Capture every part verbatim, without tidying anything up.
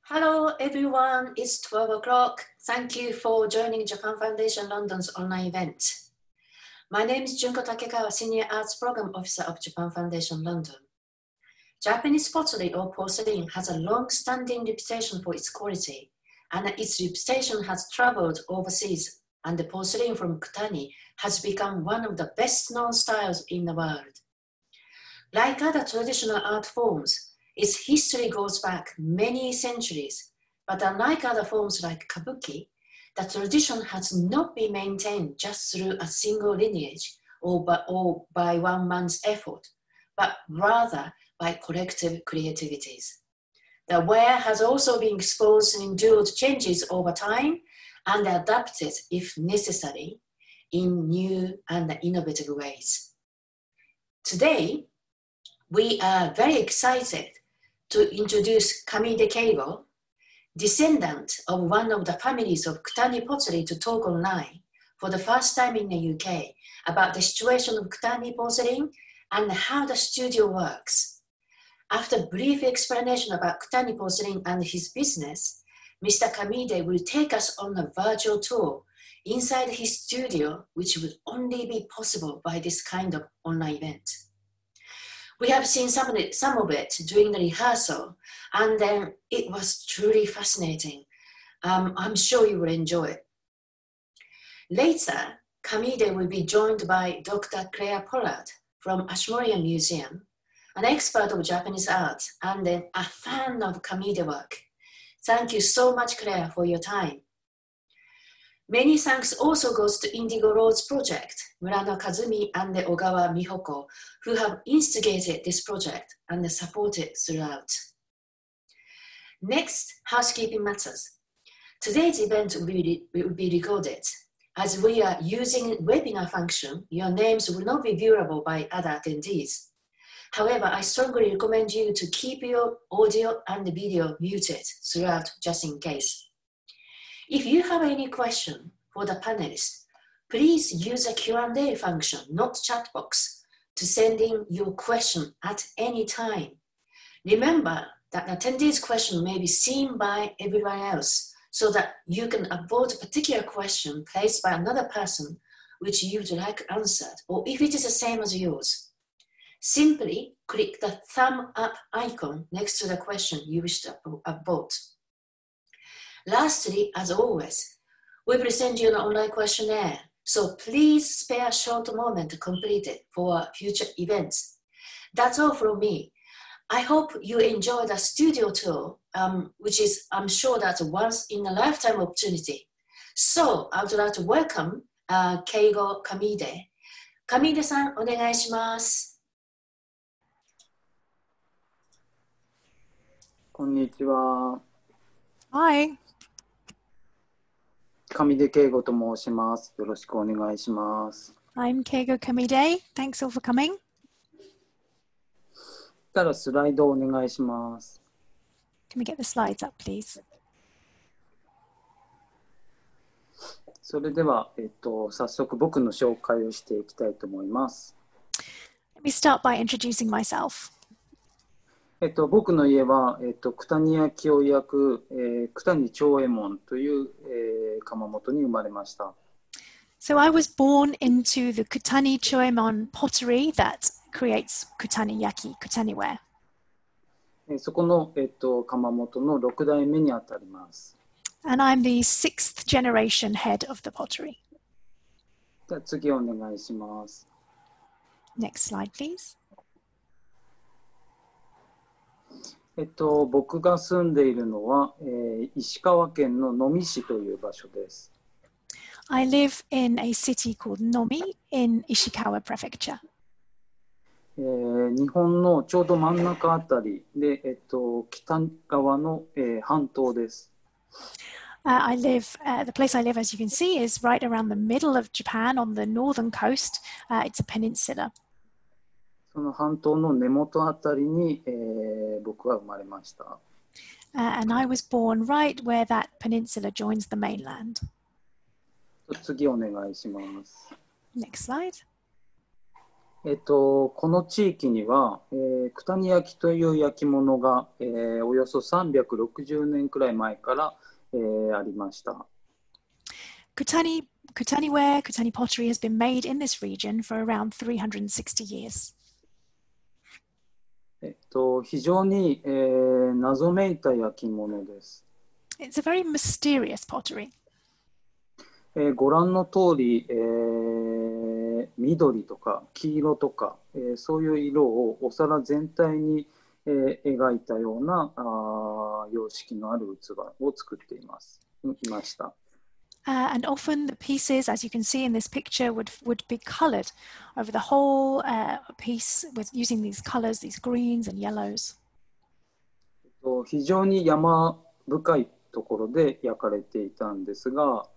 Hello everyone, it's twelve o'clock. Thank you for joining Japan Foundation London's online event. My name is Junko Takekawa, Senior Arts Program Officer of Japan Foundation London. Japanese pottery or porcelain has a long-standing reputation for its quality, and its reputation has traveled overseas, and the porcelain from Kutani has become one of the best-known styles in the world. Like other traditional art forms, its history goes back many centuries, but unlike other forms like kabuki, the tradition has not been maintained just through a single lineage or by, or by one man's effort, but rather by collective creativities. The ware has also been exposed and endured changes over time and adapted, if necessary, in new and innovative ways. Today, we are very excited to introduce Kamide Keigo, descendant of one of the families of Kutani pottery, to talk online for the first time in the U K about the situation of Kutani porcelain and how the studio works. After a brief explanation about Kutani porcelain and his business, Mister Kamide will take us on a virtual tour inside his studio, which would only be possible by this kind of online event. We have seen some of it, some of it during the rehearsal, and then it was truly fascinating. Um, I'm sure you will enjoy it. Later, Kamide will be joined by Doctor Claire Pollard from Ashmolean Museum, an expert of Japanese art and a fan of Kamide work. Thank you so much, Claire, for your time. Many thanks also goes to Indigo Roads Project, Murano Kazumi and Ogawa Mihoko, who have instigated this project and supported throughout. Next, housekeeping matters. Today's event will be, will be recorded. As we are using webinar function, your names will not be viewable by other attendees. However, I strongly recommend you to keep your audio and video muted throughout, just in case. If you have any question for the panelists, please use the Q and A function, not chat box, to send in your question at any time. Remember that attendees' question may be seen by everyone else, so that you can avoid a particular question placed by another person which you would like answered, or if it is the same as yours. Simply click the thumb up icon next to the question you wish to upvote. Lastly, as always, we will send you an online questionnaire, so please spare a short moment to complete it for future events. That's all from me. I hope you enjoy the studio tour, um, which is, I'm sure, that's a once in a lifetime opportunity. So I would like to welcome uh, Keigo Kamide. Kamide-san, お願いします。 こんにちは。 Hi. 上出圭吾と申します。よろしくお願いします。 I'm Keigo Kamide. Thanks all for coming. たらスライドをお願いします。 Can we get the slides up, please? それでは、えっと、早速僕の紹介をしていきたいと思います。 Let me start by introducing myself. えっと、僕の家は、えっと、九谷焼を焼く、えー、九谷長右衛門という、えー、窯元に生まれました。 So I was born into the Kutani Choemon pottery that creates Kutani Yaki, Kutani ware. えー、そこの、えっと、窯元のろく代目にあたります。 And I'm the sixth generation head of the pottery. じゃあ次お願いします。 Next slide, please. えっと、僕が住んでいるのは、えー、石川県の能美市という場所です。 I live in a city called Nomi in Ishikawa Prefecture. えー、日本のちょうど真ん中あたりで、えっと、北側の、えー、半島です。 Uh, I live, uh, the place I live, as you can see, is right around the middle of Japan on the northern coast. Uh, it's a peninsula. その半島の根元あたりに、えー、僕は生まれました。 Uh, and I was born right where that peninsula joins the mainland. 次お願いします。 Next slide. えっと、この地域には、えー、九谷焼という焼き物が、えー、およそさんびゃくろくじゅうねんくらい前から、えー、ありました。 Kutani, Kutani ware, Kutani pottery has been made in this region for around three hundred sixty years. えっと、非常に、えー、謎めいた焼き物です。 It's a very mysterious pottery. えー、ご覧の通り、えー、緑とか黄色とか、えー、そういう色をお皿全体に、えー、描いたようなあ様式のある器を作っています。いました。 Uh, and often the pieces, as you can see in this picture, would, would be colored over the whole uh, piece with using these colors, these greens and yellows. 非常に山深いところで焼かれていたんですが、はい。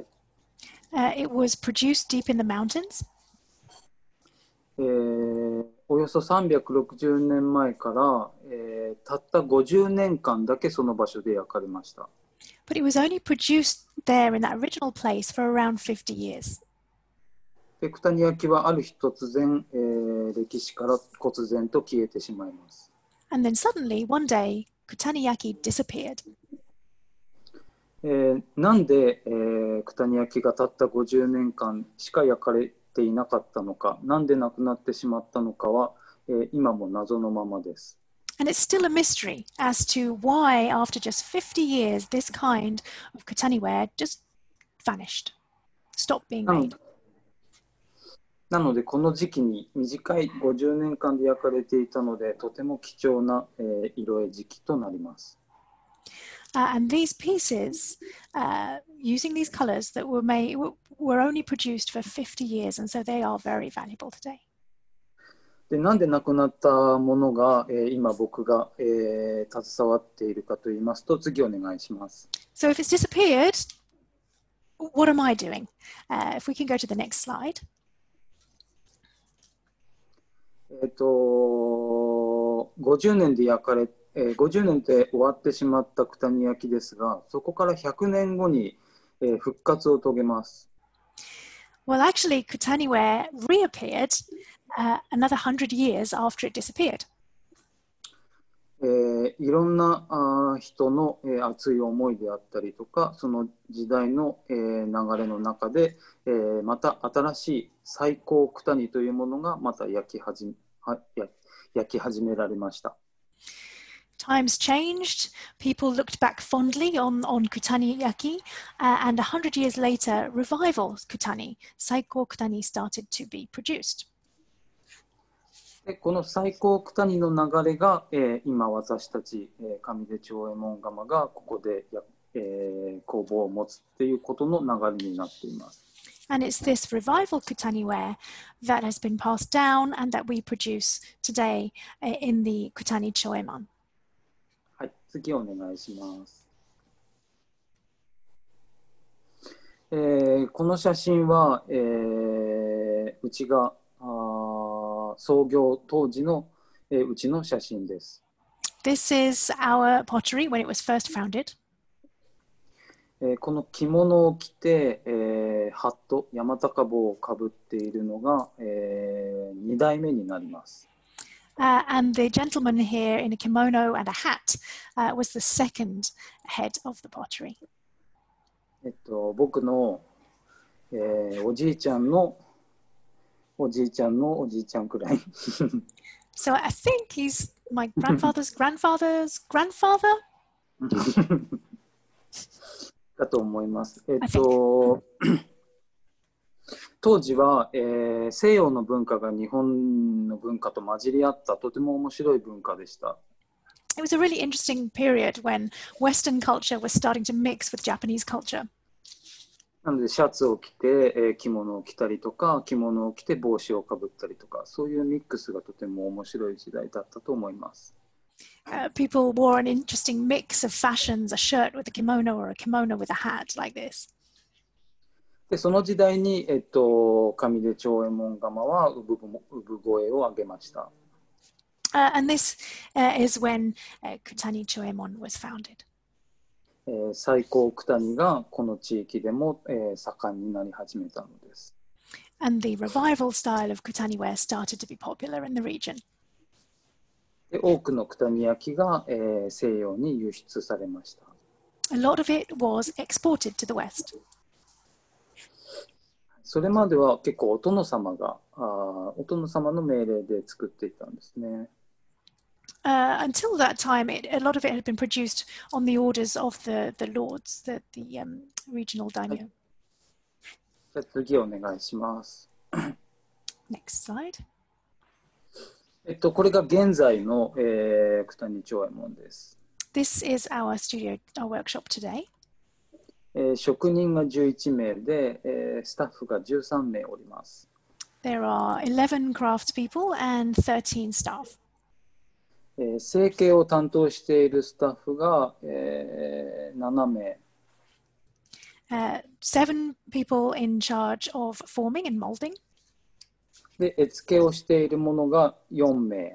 Uh, it was produced deep in the mountains. えー、およそさんびゃくろくじゅうねんまえから、えー、たったごじゅうねんかんだけその場所で焼かれました。 But it was only produced there in that original place for around fifty years. で、九谷焼はある日突然、えー、歴史から忽然と消えてしまいます。 And then suddenly, one day, Kutaniyaki disappeared. えー、なんで、えー、九谷焼がたったごじゅうねんかんしか焼かれていなかったのか、なんでなくなってしまったのかは、えー、今も謎のままです。 And it's still a mystery as to why, after just fifty years, this kind of Kutani ware just vanished, stopped being made. なので、この時期に短いごじゅうねんかんで焼かれていたので、とても貴重な、えー、色絵時期となります。 Uh, and these pieces, uh, using these colors that were made, were only produced for fifty years, and so they are very valuable today. で、なんでなくなったものが、えー、今僕が、えー、携わっているかと言いますと、次お願いします。 So if it's disappeared, what am I doing? Uh, if we can go to the next slide. えっと、ごじゅうねんで焼かれ、えー、ごじゅうねんで終わってしまった九谷焼ですが、そこからひゃくねんごに、えー、復活を遂げます。 Well, actually, Kutani ware reappeared uh, another hundred years after it disappeared. えー、いろんなあ人の、えー、熱い思いであったりとか、その時代の、えー、流れの中で、えー、また新しい最高九谷というものがまた焼き始め、は焼焼き始められました。 Times changed. People looked back fondly on, on Kutani Yaki, uh, and a hundred years later, revival Kutani, Saiko Kutani, started to be produced. でこの最高九谷の流れが、えー、今私たち、えー、上出長右衛門窯がここでや、えー、工房を持つっていうことの流れになっています。 And it's this revival Kutani ware that has been passed down and that we produce today uh, in the Kutani Choemon. はい、次お願いします。えー、この写真は、えー、うちがあ創業当時の、えー、うちの写真です。 This is our pottery when it was first founded. えー、この着物を着て、えー、ハット、山高帽をかぶっているのが、えー、に代目になります。 Uh, and the gentleman here in a kimono and a hat uh, was the second head of the pottery. えっと、僕の、えー、おじいちゃんのおじいちゃんのおじいちゃんくらい。 So I think he's my grandfather's grandfather's grandfather? だと思います。えっと、当時は、えー、西洋の文化が日本の文化と混じり合ったとても面白い文化でした。 It was a really interesting period when Western culture was starting to mix with Japanese culture. なのでシャツを着て、えー、着物を着たりとか、着物を着て帽子をかぶったりとか、そういうミックスがとても面白い時代だったと思います。 Uh, people wore an interesting mix of fashions, a shirt with a kimono or a kimono with a hat like this. でその時代に、えっと、上出長右衛門窯は産声を上げました。 Uh, and this uh, is when uh, Kutani Choemon was founded. えー、最高九谷がこの地域でも、えー、盛んになり始めたのです。 And the revival style of Kutani ware started to be popular in the region. で多くの九谷焼が、えー、西洋に輸出されました。 A lot of it was exported to the West. それまでは結構お殿様があお殿様の命令で作っていたんですね。 Uh, until that time, it, a lot of it had been produced on the orders of the, the lords, the, the um, regional daimyo. はい、じゃあ次お願いします。 Next slide. えっと、これが現在の、えー、九谷長右衛門です。 This is our studio, our workshop today. えー、職人がじゅういち名で、えー、スタッフがじゅうさん名おります。 There are eleven craftspeople and thirteen staff. えー、成形を担当しているスタッフが、えー、なな名。 Uh, seven people in charge of forming and molding. で、絵付けをしているものがよん名。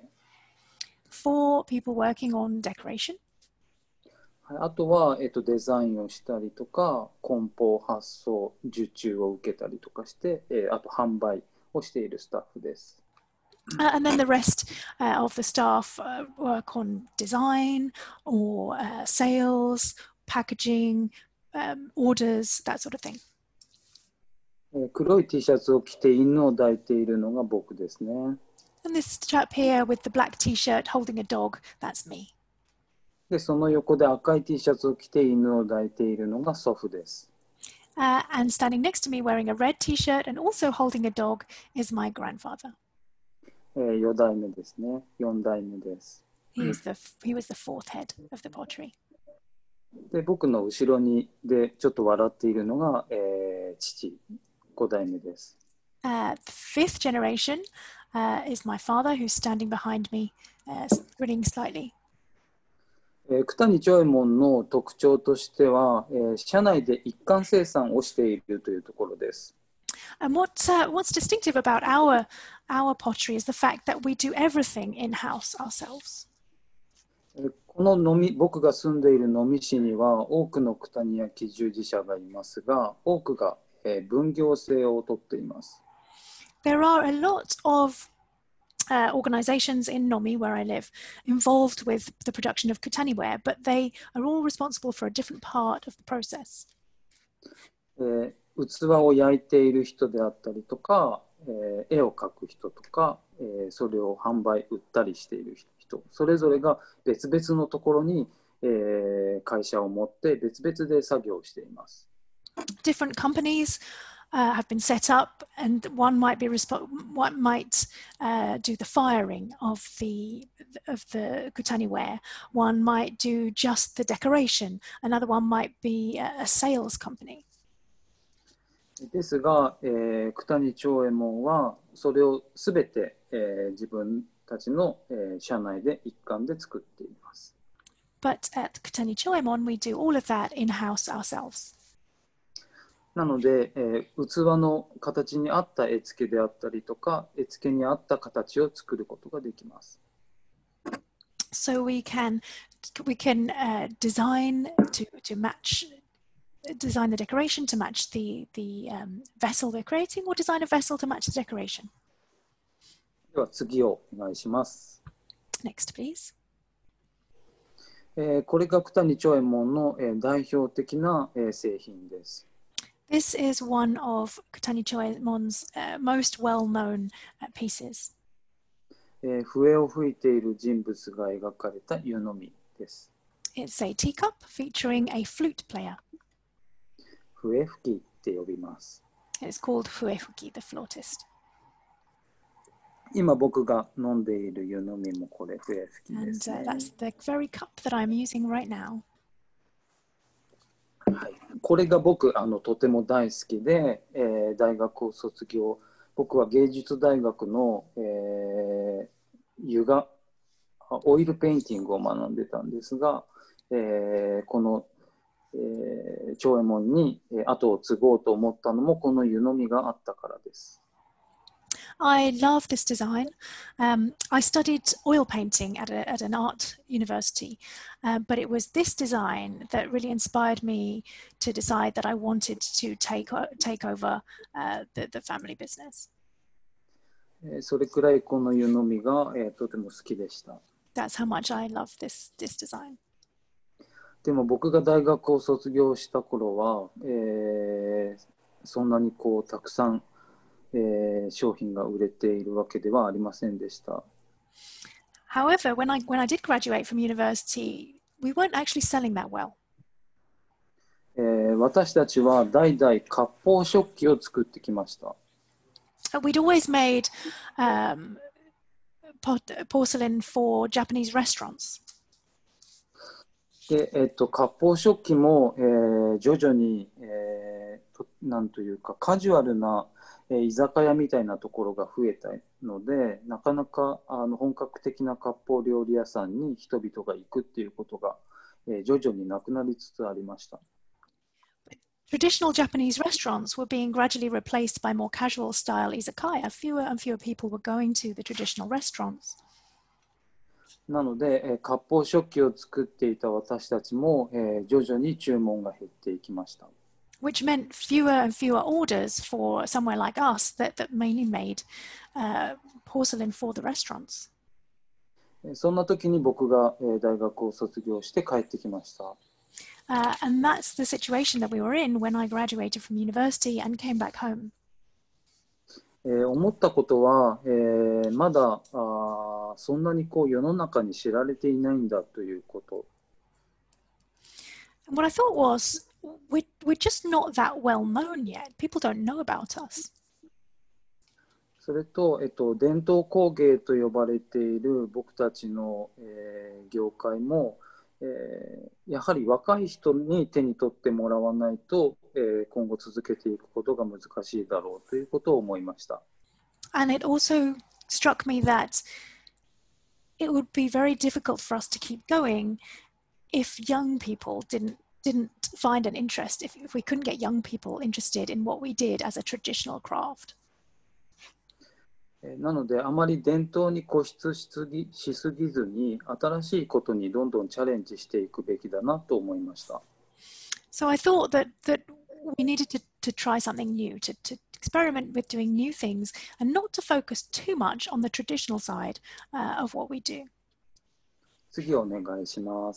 Four people working on decoration. あとは、えっと、デザインをしたりとか、梱包、発送、受注を受けたりとかして、えー、あと販売をしているスタッフです。 Uh, and then the rest uh, of the staff uh, work on design or uh, sales, packaging, um, orders, that sort of thing. えー、黒い T シャツを着て犬を抱いているのが僕ですね。 And this chap here with the black T-shirt holding a dog, that's me. で、その横で赤い T シャツを着て犬を抱いているのが祖父です。 Uh, and standing next to me wearing a red T-shirt and also holding a dog is my grandfather. えー、よん代目ですね。よん代目です。 He was the he was the fourth head of the pottery. で、僕の後ろにでちょっと笑っているのが、えー、父、ご代目です。 Uh, the fifth generation uh, is my father, who's standing behind me, uh, grinning slightly. えー、九谷長右衛門の特徴としては、えー、社内で一貫生産をしているというところです。 And what uh, what's distinctive about our our pottery is the fact that we do everything in-house ourselves. この能美僕が住んでいる能美市には多くの九谷焼従事者がいますが、多くが、えー、分業制をとっています。 There are a lot of uh, organizations in Nomi, where I live, involved with the production of Kutani ware, but they are all responsible for a different part of the process. えー器を焼いている人であったりとか、えー、絵を描く人とか、えー、それを販売売ったりしている人、それぞれが別々のところに、えー、会社を持って別々で作業をしています。 Different companies uh, have been set up, and one might be resp- one might uh, do the firing of the of the Kutani ware. One might do just the decoration. Another one might be a, a sales company. ですが、えー、九谷長右衛門はそれをすべて、えー、自分たちの、えー、社内で一貫で作っています。 But at Kutani Choemon, we do all of that in-house ourselves. なので、えー、器の形に合った絵付けであったりとか、絵付けに合った形を作ることができます。 So we can we can uh, design to to match. Design the decoration to match the, the um, vessel we're creating, or design a vessel to match the decoration. では次をお願いします。 Next, please. えー、これが九谷長右衛門の、えー、代表的な、えー、製品です。 This is one of Kutani Choemon's uh, most well-known uh, pieces. えー、笛を吹いている人物が描かれた湯飲みです。 It's a teacup featuring a flute player. 笛吹きって呼びます。 It's called Fuefuki, the flautist. 今僕が飲んでいる湯飲みもこれ笛吹きですね。 And uh, that's the very cup that I'm using right now. はい、これが僕あのとても大好きで、えー、大学を卒業、僕は芸術大学の、えー、油画オイルペインティングを学んでたんですが、えー、このえー、長右衛門に、えー、後を継ごうと思ったのもこの湯飲みがあったからです。 I love this design. Um, I studied oil painting at, a, at an art university, uh, but it was this design that really inspired me to decide that I wanted to take, take over uh, the, the family business. えーそれくらいこの湯飲みが、えーとても好きでした。 That's how much I love this, this design. でも僕が大学を卒業した頃は、えーそんなにこうたくさん、えー商品が売れているわけではありませんでした。 However, when I, when I did graduate from university, we weren't actually selling that well. えー私たちは代々割烹食器を作ってきました。 We'd always made um, porcelain for Japanese restaurants. で、えっと、割烹食器も、えー徐々に、えーと、なんというかカジュアルな、えー居酒屋みたいなところが増えたので、なかなかあの本格的な割烹料理屋さんに人々が行くっていうことが、えー徐々になくなりつつありました。 Traditional Japanese restaurants were being gradually replaced by more casual style izakaya. Fewer and fewer people were going to the traditional restaurants. なので、えー割烹食器を作っていた私たちも、えー徐々に注文が減っていきました。 Which meant fewer and fewer orders for somewhere like us that, that mainly made uh, porcelain for the restaurants. えーそんな時に僕が、えー大学を卒業して帰ってきました。 Uh, and that's the situation that we were in when I graduated from university and came back home. えー思ったことは、えーまだあーそんなにこう世の中に知られていないんだということ。 And what I thought was, we're, we're just not that well known yet. People don't know about us. それと、えっと、伝統工芸と呼ばれている僕たちの、えー業界も、えーやはり若い人に手に取ってもらわないと、えー今後続けていくことが難しいだろうということを思いました。 And it also struck me that it would be very difficult for us to keep going if young people didn't didn't find an interest, if, if we couldn't get young people interested in what we did as a traditional craft. えーなので、あまり伝統に固執しすぎ、しすぎずに、新しいことにどんどんチャレンジしていくべきだなと思いました。 So I thought that that we needed to, to try something new, to, to experiment with doing new things and not to focus too much on the traditional side uh, of what we do. 次お願いします。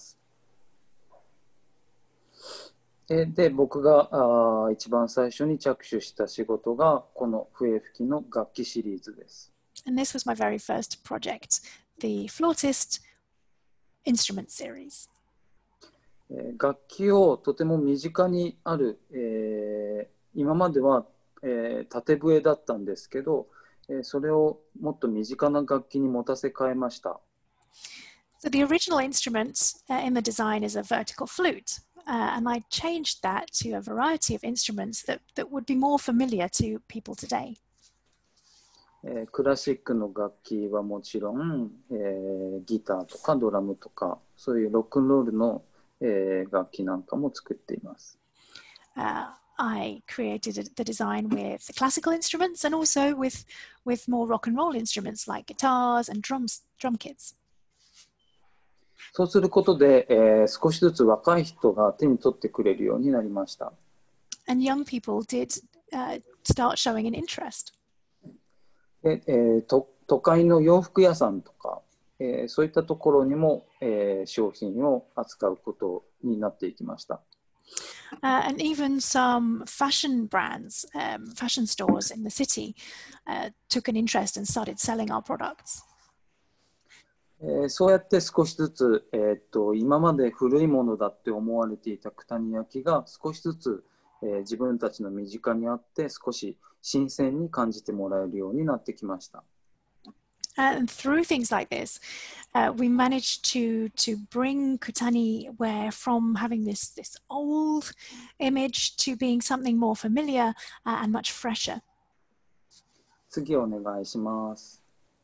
えーで、僕があー一番最初に着手した仕事がこの笛吹きの楽器シリーズです。 And this was my very first project, the Flautist Instrument Series. えー楽器をとても身近にある、えー今までは、えー縦笛だったんですけど、えーそれをもっと身近な楽器に持たせ替えました。 So the original instrument uh, in the design is a vertical flute, uh, and I changed that to a variety of instruments that, that would be more familiar to people today. えークラシックの楽器はもちろん、えーギターとかドラムとかそういうロックンロールの、えー楽器なんかも作っています。 Uh, I created the design with the classical instruments and also with, with more rock and roll instruments like guitars and drums, drum kits. そうすることで、えー少しずつ若い人が手に取ってくれるようになりました。 And young people did uh, start showing an interest. でえーと都会の洋服屋さんとか、えーそういったところにも、えー商品を扱うことになっていきました。 Uh, and even some fashion brands, um, fashion stores in the city uh, took an interest and started selling our products. えーそうやって少しずつ、えーっと今まで古いものだって思われていた九谷焼が少しずつ、えー自分たちの身近にあって少し新鮮に感じてもらえるようになってきました。 And through things like this, uh, we managed to to bring Kutani where from having this this old image to being something more familiar uh, and much fresher. 次お願いします。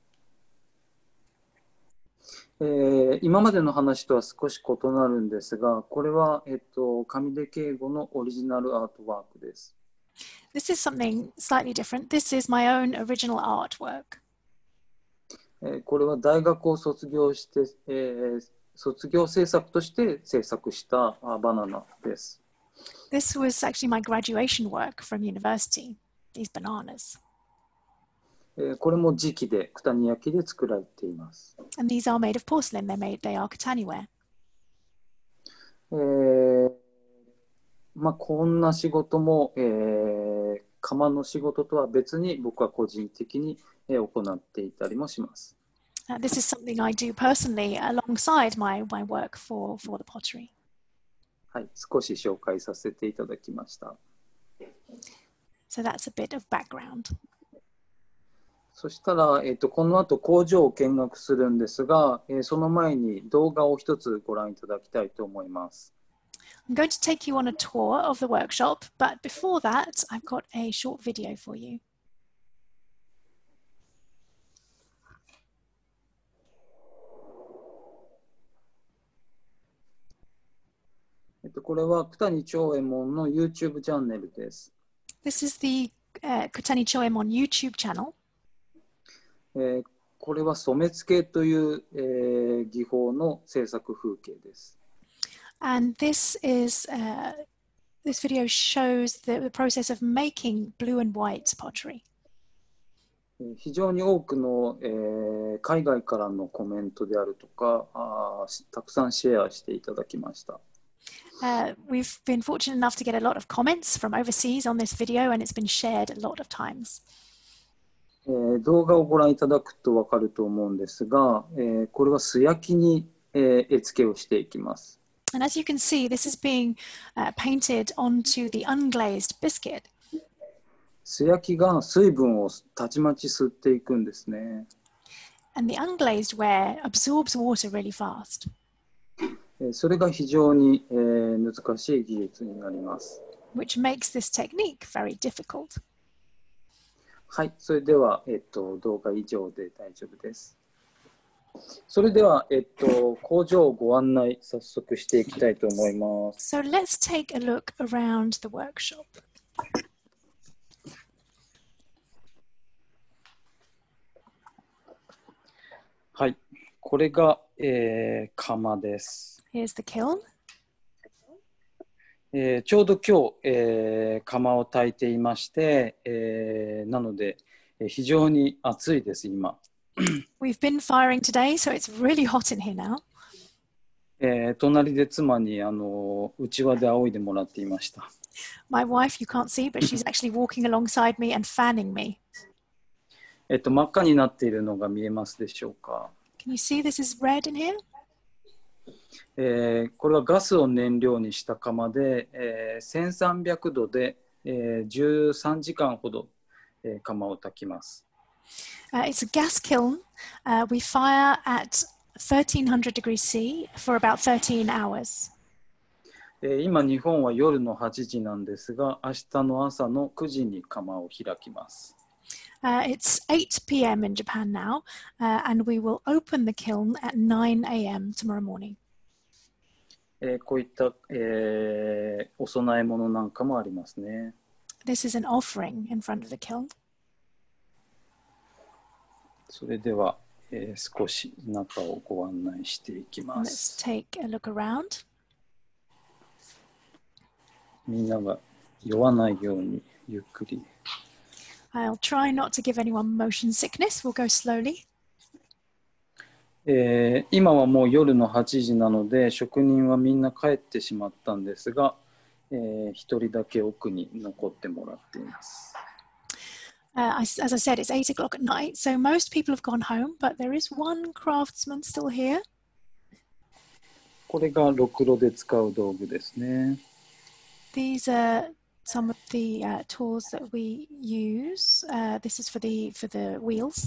えー今までの話とは少し異なるんですが、これは、えっと、上出敬吾のオリジナルアートワークです。 This is something slightly different. This is my own original artwork. えーこれは大学を卒業して、えー卒業制作として制作したあバナナです。 This was actually my graduation work from university, these bananas. えーこれも磁器で、九谷焼で作られています。 And these are made of porcelain. They're made, they are Kutaniware. えーまあ、こんな仕事も、えー窯の仕事とは別に僕は個人的にえー行っていたりもします。 Uh, this is something I do personally alongside my, my work for, for the pottery. はい、少し紹介させていただきました。 So that's a bit of background. そしたら、えっと、この後工場を見学するんですが、えーその前に動画を一つご覧いただきたいと思います。 I'm going to take you on a tour of the workshop, but before that, I've got a short video for you. えっと、これは九谷長右衛門の YouTube チャンネルです。 This is the uh, Kutani Choemon YouTube channel. えーこれは染付という、えー技法の制作風景です。 And this is uh, this video shows the, the process of making blue and white pottery. えー非常に多くの、えー海外からのコメントであるとかあーしたくさんシェアしていただきました。 Uh, we've been fortunate enough to get a lot of comments from overseas on this video, and it's been shared a lot of times. えー動画をご覧いただくと分かると思うんですが、えーこれは素焼きに、えー絵付けをしていきます。 And as you can see, this is being uh, painted onto the unglazed biscuit. 素焼きが水分をたちまち吸っていくんですね。 And the unglazed ware absorbs water really fast. えーそれが非常に、えー難しい技術になります。 which makes this technique very difficult. はい、それでは、えっと、動画以上で大丈夫です。それでは、えっと、工場をご案内早速していきたいと思います。 So let's take a look around the workshop. はい、これが、えー窯です。 Here's the kiln. えーちょうど今日、えー窯を焚いていまして、えーなので、えー非常に暑いです、今。 We've been firing today, so it's really hot in here now. えー隣で妻にあのうちわで仰いでもらっていました。 My wife, you can't see, but she's actually walking alongside me and fanning me. えっと、真っ赤になっているのが見えますでしょうか。 Can you see this is red in here? えーこれはガスを燃料にした窯で、えーせんさんびゃくどで、えーじゅうさんじかんほど、えー窯を焚きます。 Uh, it's a gas kiln. Uh, we fire at thirteen hundred degrees C for about thirteen hours. えー今日本は夜のはちじなんですが、明日の朝のくじに窯を開きます。 Uh, it's eight p m in Japan now, uh, and we will open the kiln at nine a m tomorrow morning. えーこういった、えーお供え物なんかもありますね。 This is an offering in front of the kiln. それでは、えー少し中をご案内していきま Let's す。 take a look around. みんなが酔わないようにゆっくり。 I'll try not to give anyone motion sickness. We'll go slowly. えー今はもう夜のはちじなので職人はみんな帰ってしまったんですが、えー、一人だけ奥に残ってもらっています。 Uh, as, as I said, it's eight o'clock at night, so most people have gone home, but there is one craftsman still here. これがろくろで使う道具ですね。 These are some of the uh, tools that we use. Uh, this is for the for the wheels.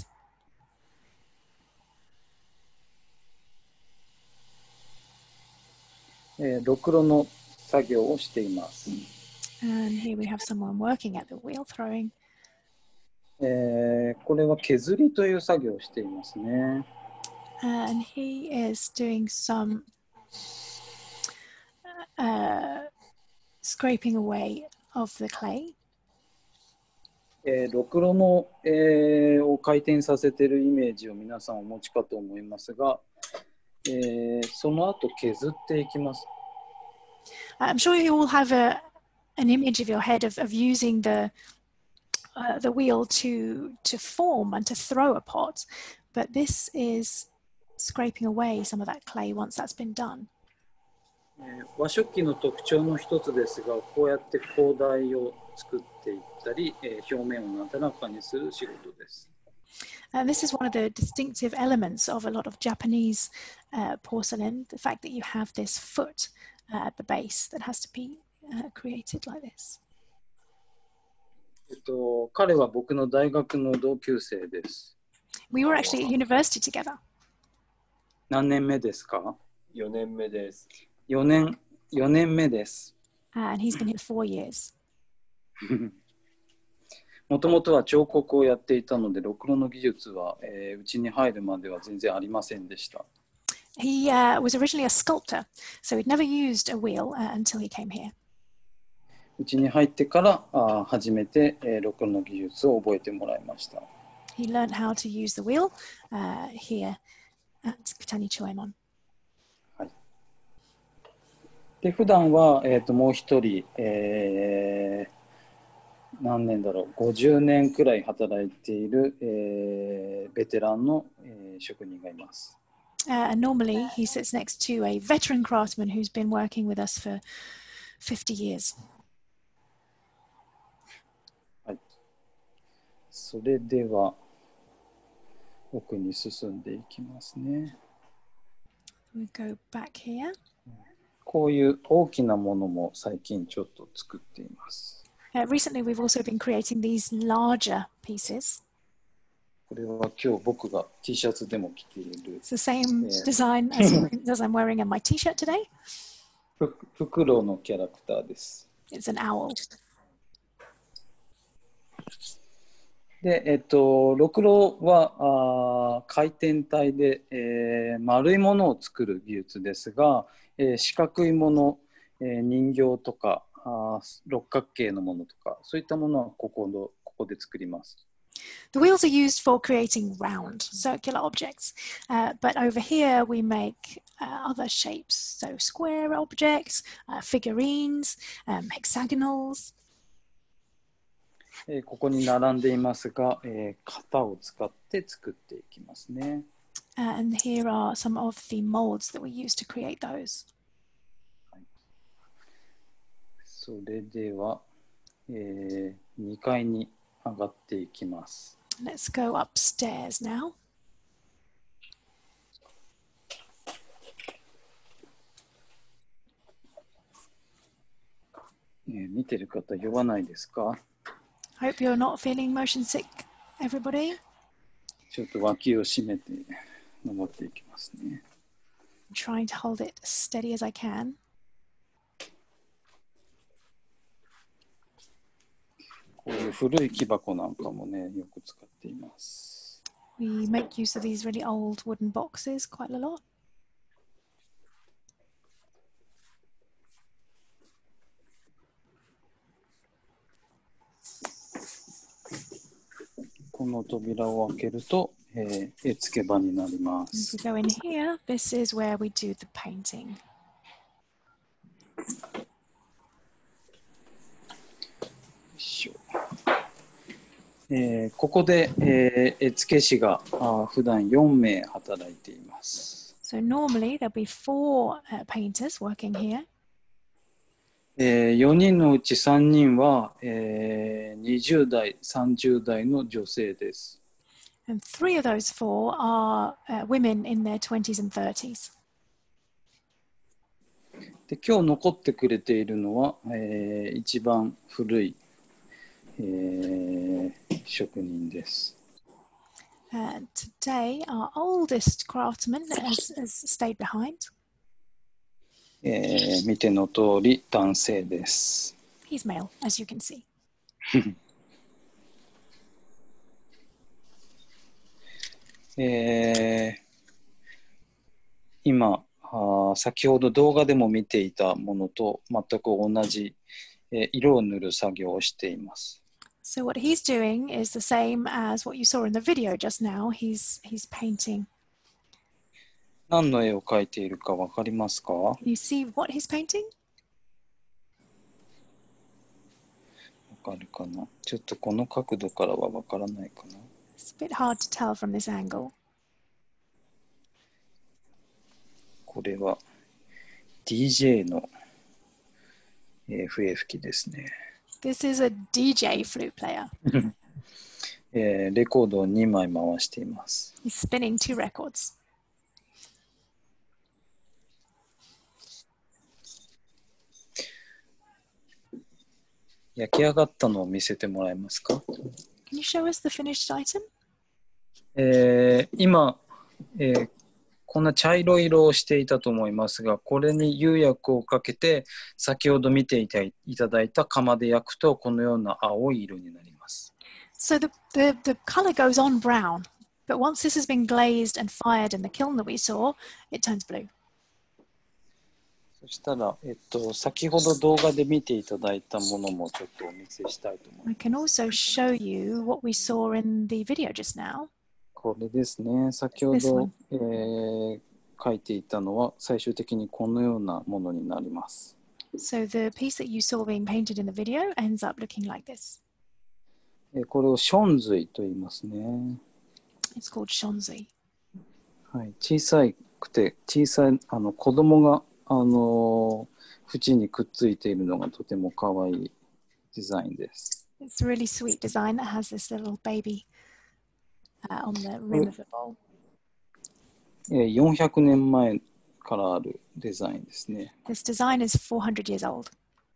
えーろくろの作業をしています。 And here we have someone working at the wheel throwing. えーこれは削りという作業をしていますね。 And he is doing some uh, scraping away of the clay. えー、ろくろの、えー、を回転させているイメージを皆さんお持ちかと思いますが、えー、その後削っていきます。 I'm sure you all have a, an image of your head of, of using the, uh, the wheel to, to form and to throw a pot, but this is scraping away some of that clay once that's been done. えー、和食器の特徴の一つですが、こうやって高台を作っていったり、えー、表面をなだらかにする仕事です。 And this is one of the distinctive elements of a lot of Japanese uh, porcelain, the fact that you have this foot uh, at the base that has to be uh, created like this. えっと、彼は僕の大学の同級生です。 We were actually at university together. 何年目ですか？ よねんめです。 よねん、よねんめです。 And he's been here four years. もともとは彫刻をやっていたので、ろくろの技術は、えー、うちに入るまでは全然ありませんでした。 He uh, was originally a sculptor, so he'd never used a wheel uh, until he came here. うちに入ってからあ初めて、えー、ろくろの技術を覚えてもらいました。 He learned how to use the wheel uh, here at Kutani Choemon. はい。で、普段は、えー、ともう一人、えー何年だろう、ごじゅうねんくらい働いている、えー、ベテランの、えー、職人がいます。 Uh, and normally he sits next to a veteran craftsman who's been working with us for fifty years. はい。それでは奥に進んでいきますね。 We go back here. こういう大きなものも最近ちょっと作っています。 Uh, recently, we've also been creating these larger pieces. これは今日僕が T シャツでも着ている。 It's the same design as, as I'm wearing on my T-shirt today. ふフクロウのキャラクターです。 It's an owl. で、えっと、ろくろはあ回転体で、えー、丸いものを作る技術ですが、えー、四角いもの、えー、人形とかあ六角形のものとかそういったものはここのここで作ります。 The wheels are used for creating round, circular objects, uh, but over here we make uh, other shapes, so square objects, uh, figurines, um, hexagonals. えー、ここに並んでいますが、えー、型を使って作っていきますね。 Uh, and here are some of the molds that we use to create those. それでは、えー、にかいに上がっていきます。 Let's go upstairs now. ね、見てる方酔わないですか？ Hope you're not feeling motion sick, everybody. ちょっと脇を締めて登っていきますね。 I'm trying to hold it as steady as I can. こういう古い木箱なんかもね、よく使っています。 We make use of these really old wooden boxes quite a lot. この扉を開けると、えー、絵付け場になります。 If we go in here, this is where we do the painting. えー、ここで、えー、絵付け師があ普段よんめい働いています。 So normally there'll be four uh, painters working here. えー、よにんのうちさんにんは、えー、にじゅうだい、さんじゅうだいの女性です。 And three of those four are uh, women in their twenties and thirties. で今日残ってくれているのは、えー、一番古いえー、職人です。 Uh, today, our oldest craftsman has, has stayed behind. えー、見ての通り男性です。 He's male, as you can see. えー、今あ、先ほど動画でも見ていたものと全く同じ、えー、色を塗る作業をしています。 So what he's doing is the same as what you saw in the video just now. He's, he's painting. 何の絵を描いているかわかりますか？ Can you see what he's painting? わかるかな？ちょっとこの角度からはわからないかな。 It's a bit hard to tell from this angle. これは ディージェー の、えー、笛吹きですね。 This is a D J flute player. えー、レコードをにまい回しています。 He's spinning two records. 焼き上がったのを見せてもらえますか？ Can you show us the finished item? えー、今、えー、こんな茶色色をしていたと思いますが、これに釉薬をかけて先ほど見ていただいた窯で焼くとこのような青い色になります。 So the, the, the color goes on brown, but once this has been glazed and fired in the kiln that we saw, it turns blue. そしたら、えっと、先ほど動画で見ていただいたものもちょっとお見せしたいと思います。 I can also show you what we saw in the video just now. これですね。先ほど、えー、書いていたのは最終的にこのようなものになります。 So the piece that you saw being painted in the video ends up looking like this. これをションズイと言いますね。 It's called shonzui. はい、小さくて小さいあの子供があの縁にくっついているのがとても可愛いデザインです。 It's a really sweet design that has this little baby uh, on the rim of the bowl. よんひゃくねんまえからあるデザインですね。 This design is four hundred years old.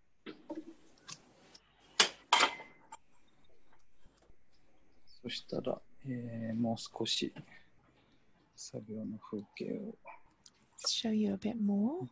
そしたら、えー、もう少し作業の風景を。 Let's show you a bit more.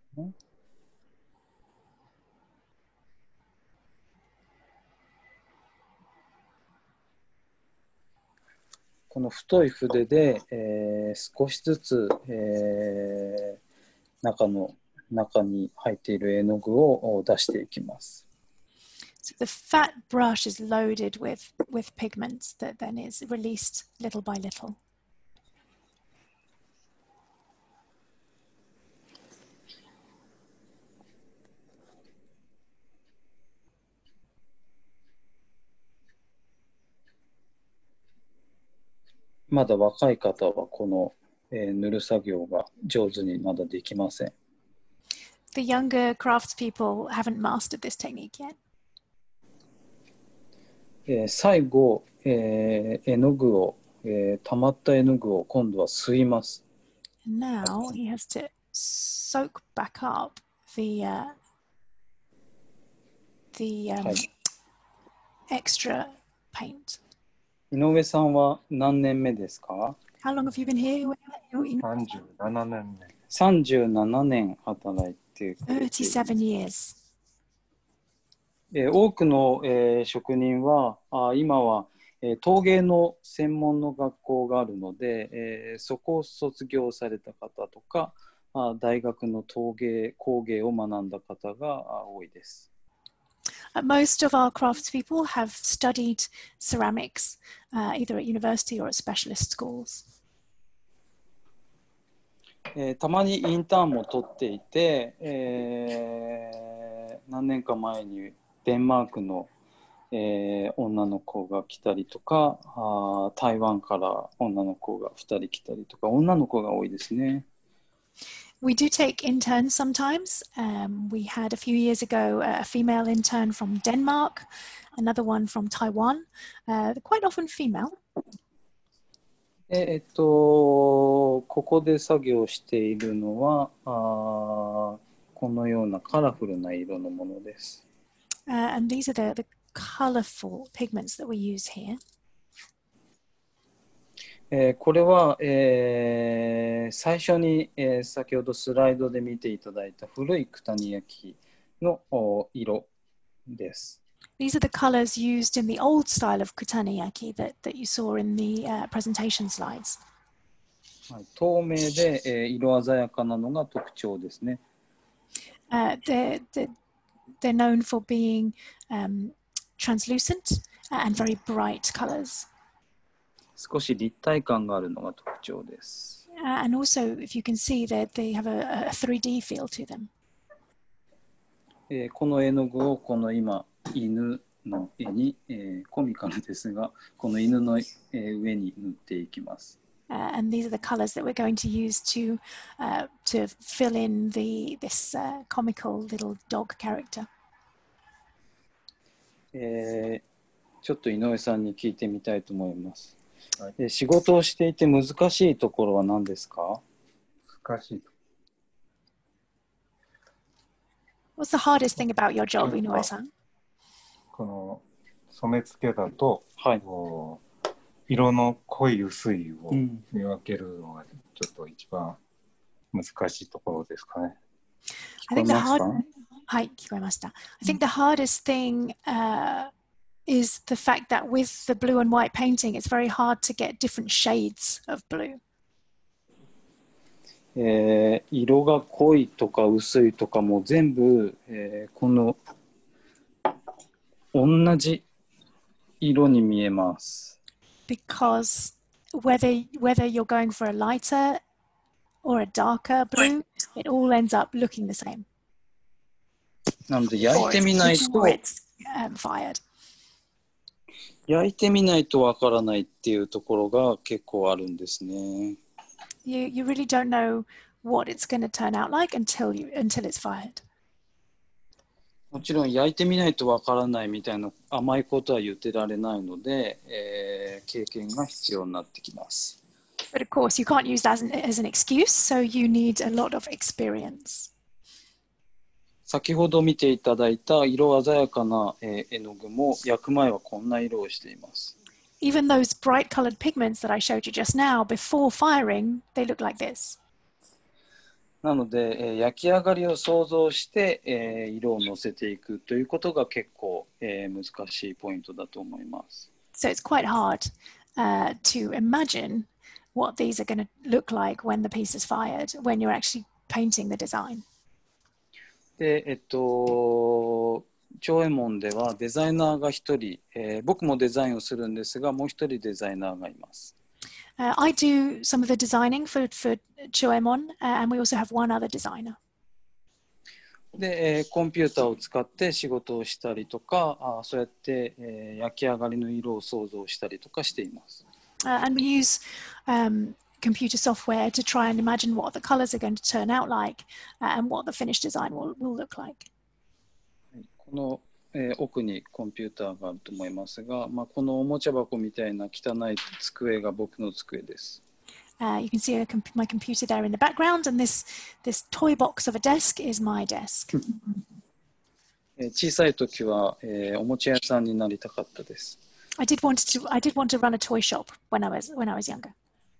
この太い筆で、えー、少しずつ、えー、中の中に入っている絵の具を出していきます。 So the fat brush is loaded with, with pigment that then is released little by little. まだ若い方はこの、えー、塗る作業が上手にまだできません。The younger craftspeople haven't mastered this technique yet. えー、最後、えー、絵の具を、えー、溜まった絵の具を今度は吸います。 And now he has to soak back up the, uh, the um, はい。 extra paint. 井上さんは何年目ですか？ How long have you been here? さんじゅうななねんめ。 さんじゅうななねん働いてくれている。 thirty-seven years. えー、多くの、えー、職人はあ今は、えー、陶芸の専門の学校があるので、えー、そこを卒業された方とかあ大学の陶芸工芸を学んだ方が多いです。 Uh, most of our craftspeople have studied ceramics, uh, either at university or at specialist schools. えー、たまにインターンも取っていて、えー、何年か前にデンマークの、えー、女の子が来たりとかあ、台湾から女の子がふたり来たりとか、女の子が多いですね。 We do take interns sometimes. Um, we had a few years ago a female intern from Denmark, another one from Taiwan, uh, quite often female. えっと、ここで作業しているのはあこのようなカラフルな色のものです。 Uh, and these are the, the colorful pigments that we use here. えー、これは、えー、最初に、えー、先ほどスライドで見ていただいた古い九谷焼の色です。 These are the colors used in the old style of kutaniyaki that, that you saw in the uh, presentation slides. はい、透明で、えー、色鮮やかなのが特徴ですね。 Uh, they're, they're, they're known for being um, translucent and very bright colors. 少し立体感があるのが特徴です。 Uh, and also, if you can see that they have a, a three D feel to them. えー、この絵の具をこの今犬の絵に、えー、コミカルですがこの犬の、えー、上に塗っていきます。 Uh, and these are the colors that we're going to use to uh, to fill in the this uh, comical little dog character. えー、ちょっと井上さんに聞いてみたいと思います。 はい、 えー、仕事をしていて難しいところは何ですか？ 難しいと。 What's the hardest thing about your job, 井上さん？ この染め付けだと、 はい、 こう色の濃い薄いを見分けるのがちょっと一番難しいところですかね。 聞こえますか？ はい、聞こえました。I think the hardest thing、uh, is the fact that with the blue and white painting, it's very hard to get different shades of blue. えー、色が濃いとか薄いとかも全部、えー、この同じ色に見えます。 Because whether whether you're going for a lighter or a darker blue, it all ends up looking the same. なので焼いてみないと、 um, fired. 焼いてみないとわからないっていうところが結構あるんですね。 You you really don't know what it's going to turn out like until you until it's fired. もちろん焼いてみないとわからないみたいな甘いことは言ってられないので、えー、経験が必要になってきます。 But of course, you can't use that as an, as an excuse, so you need a lot of experience. 先ほど見ていただいた色鮮やかな、えー、絵の具も焼く前はこんな色をしています。 Even those bright colored pigments that I showed you just now, before firing, they look like this. なので、えー、焼き上がりを想像して、えー、色をのせていくということが結構、えー、難しいポイントだと思います。 So it's quite hard uh, to imagine what these are going to look like when the piece is fired, when you're actually painting the design. で、えっと、長右衛門ではデザイナーが一人、えー、僕もデザインをするんですが、もう一人デザイナーがいます。 Uh, I do some of the designing for, for Choemon, uh, and we also have one other designer. で、えー、コンピューターを使って仕事をしたりとか、あそうやって、えー、焼き上がりの色を想像したりとかしています。 Uh, and we use um, computer software to try and imagine what the colors are going to turn out like, uh, and what the finished design will, will look like. この、えー、奥にコンピューターがあると思いますが、まあ、このおもちゃ箱みたいな汚い机が僕の机です。 Uh, you can see a comp my computer there in the background, and this this toy box of a desk is my desk. 小さい時は、えー、おもちゃ屋さんになりたかったです。 I did want to I did want to run a toy shop when I was when I was younger.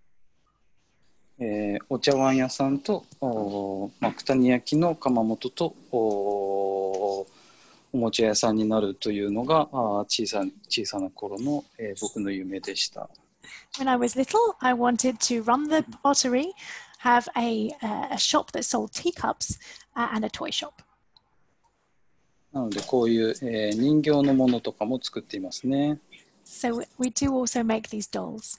えー、お茶碗屋さんとお、まあ、九谷焼の窯元と お, おもちゃ屋さんになるというのがあ小さ小さな頃の、えー、僕の夢でした。 When I was little, I wanted to run the pottery, have a, uh, a shop that sold teacups, uh, and a toy shop. なのでこういう、えー、人形のものとかも作っていますね。 So we do also make these dolls.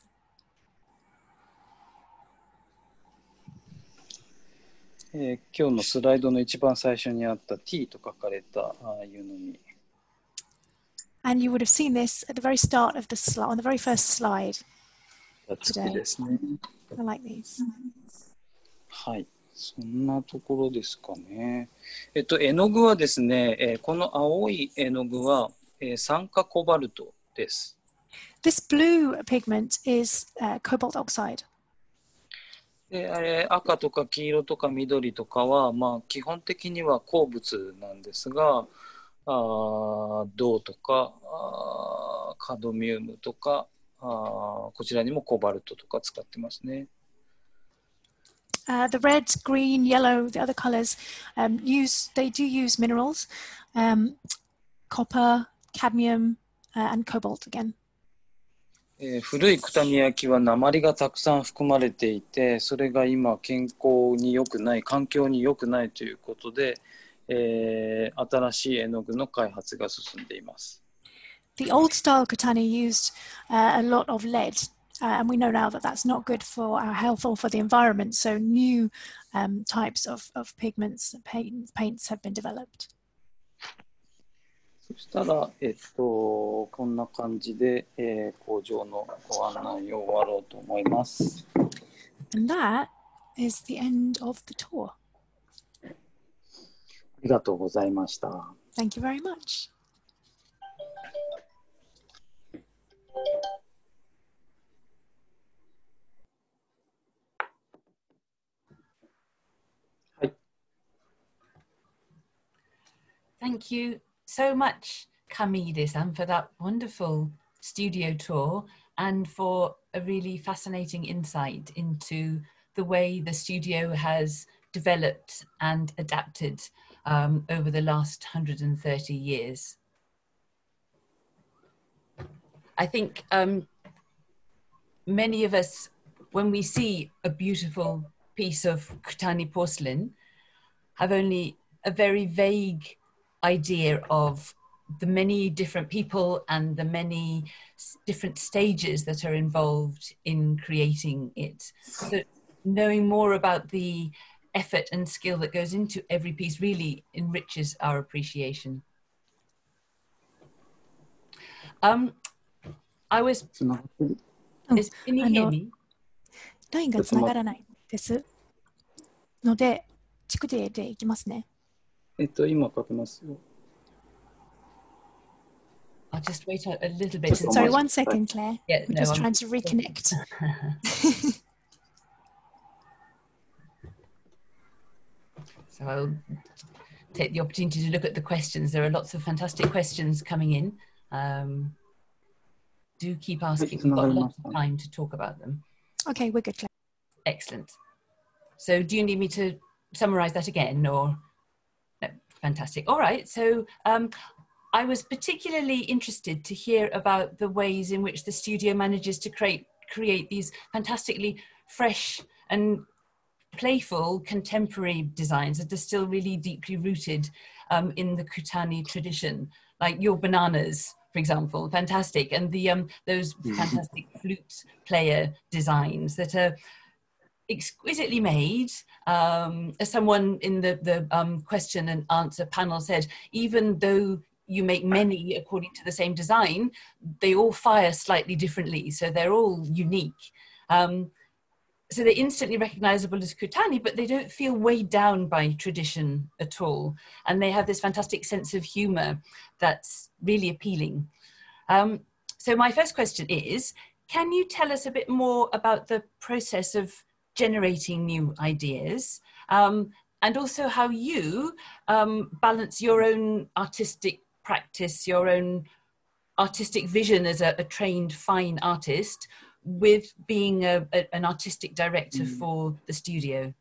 えー、今日のスライドの一番最初にあった T と書かれたあ湯飲み。 And you would have seen this at the very start of the slide, on the very first slide. Today. ですね。 I like these. はい、そんなところですかね。えっと絵の具はですね、えー、この青い絵の具は、えー、酸化コバルトです。 This blue pigment is、uh, cobalt oxide. で、えー、赤とか黄色とか緑とかは、まあ、基本的には鉱物なんですが、あ銅とかあカドミウムとかあこちらにもコバルトとか使ってますね。 Uh, the red, green, yellow, the other colors um, use they do use minerals, um, copper, cadmium, uh, and cobalt again. えー、古い九谷焼は鉛がたくさん含まれていて、それが今健康に良くない、環境に良くないということで、えー、新しい絵の具の開発が進んでいます。 the old style Kutani used uh, a lot of lead, uh, and we know now that that's not good for our health or for the environment. So new um, types of, of pigments, paints, paints have been developed. そしたら、えっと、こんな感じで、えー、工場のご案内を終わろうと思います。 And that is the end of the tour. ありがとうございました。 Thank you very much. Thank you so much, Kamide-san, for that wonderful studio tour and for a really fascinating insight into the way the studio has developed and adapted um, over the last one hundred thirty years. I think um, many of us, when we see a beautiful piece of Kutani porcelain, have only a very vague idea of the many different people and the many different stages that are involved in creating it. So knowing more about the effort and skill that goes into every piece really enriches our appreciation. Um, I was, is, can you hear me? ラインがつながらないですので、逐次でいきますね。 えっと、今かけますよ。 I'll just wait a, a little bit. Sorry, one second, Claire. Yeah, We're no, just I'm... trying to reconnect. So I'll take the opportunity to look at the questions. There are lots of fantastic questions coming in. Um, do keep asking. We've got lots of time to talk about them. Okay, we're good, Claire. Excellent. So do you need me to summarize that again or? No, fantastic. All right. So um, I was particularly interested to hear about the ways in which the studio manages to create, create these fantastically fresh and playful contemporary designs that are still really deeply rooted um, in the Kutani tradition, like your bananas, for example, fantastic, and the um, those fantastic flute player designs that are exquisitely made. Um, as someone in the, the um, question and answer panel said, even though you make many according to the same design, they all fire slightly differently, so they're all unique. Um, so they're instantly recognizable as Kutani, but they don't feel weighed down by tradition at all. And they have this fantastic sense of humor that's really appealing. Um, so my first question is, can you tell us a bit more about the process of generating new ideas, um, and also how you um, balance your own artistic practice, your own artistic vision as a, a trained fine artist with being a, a, an artistic director mm. for the studio?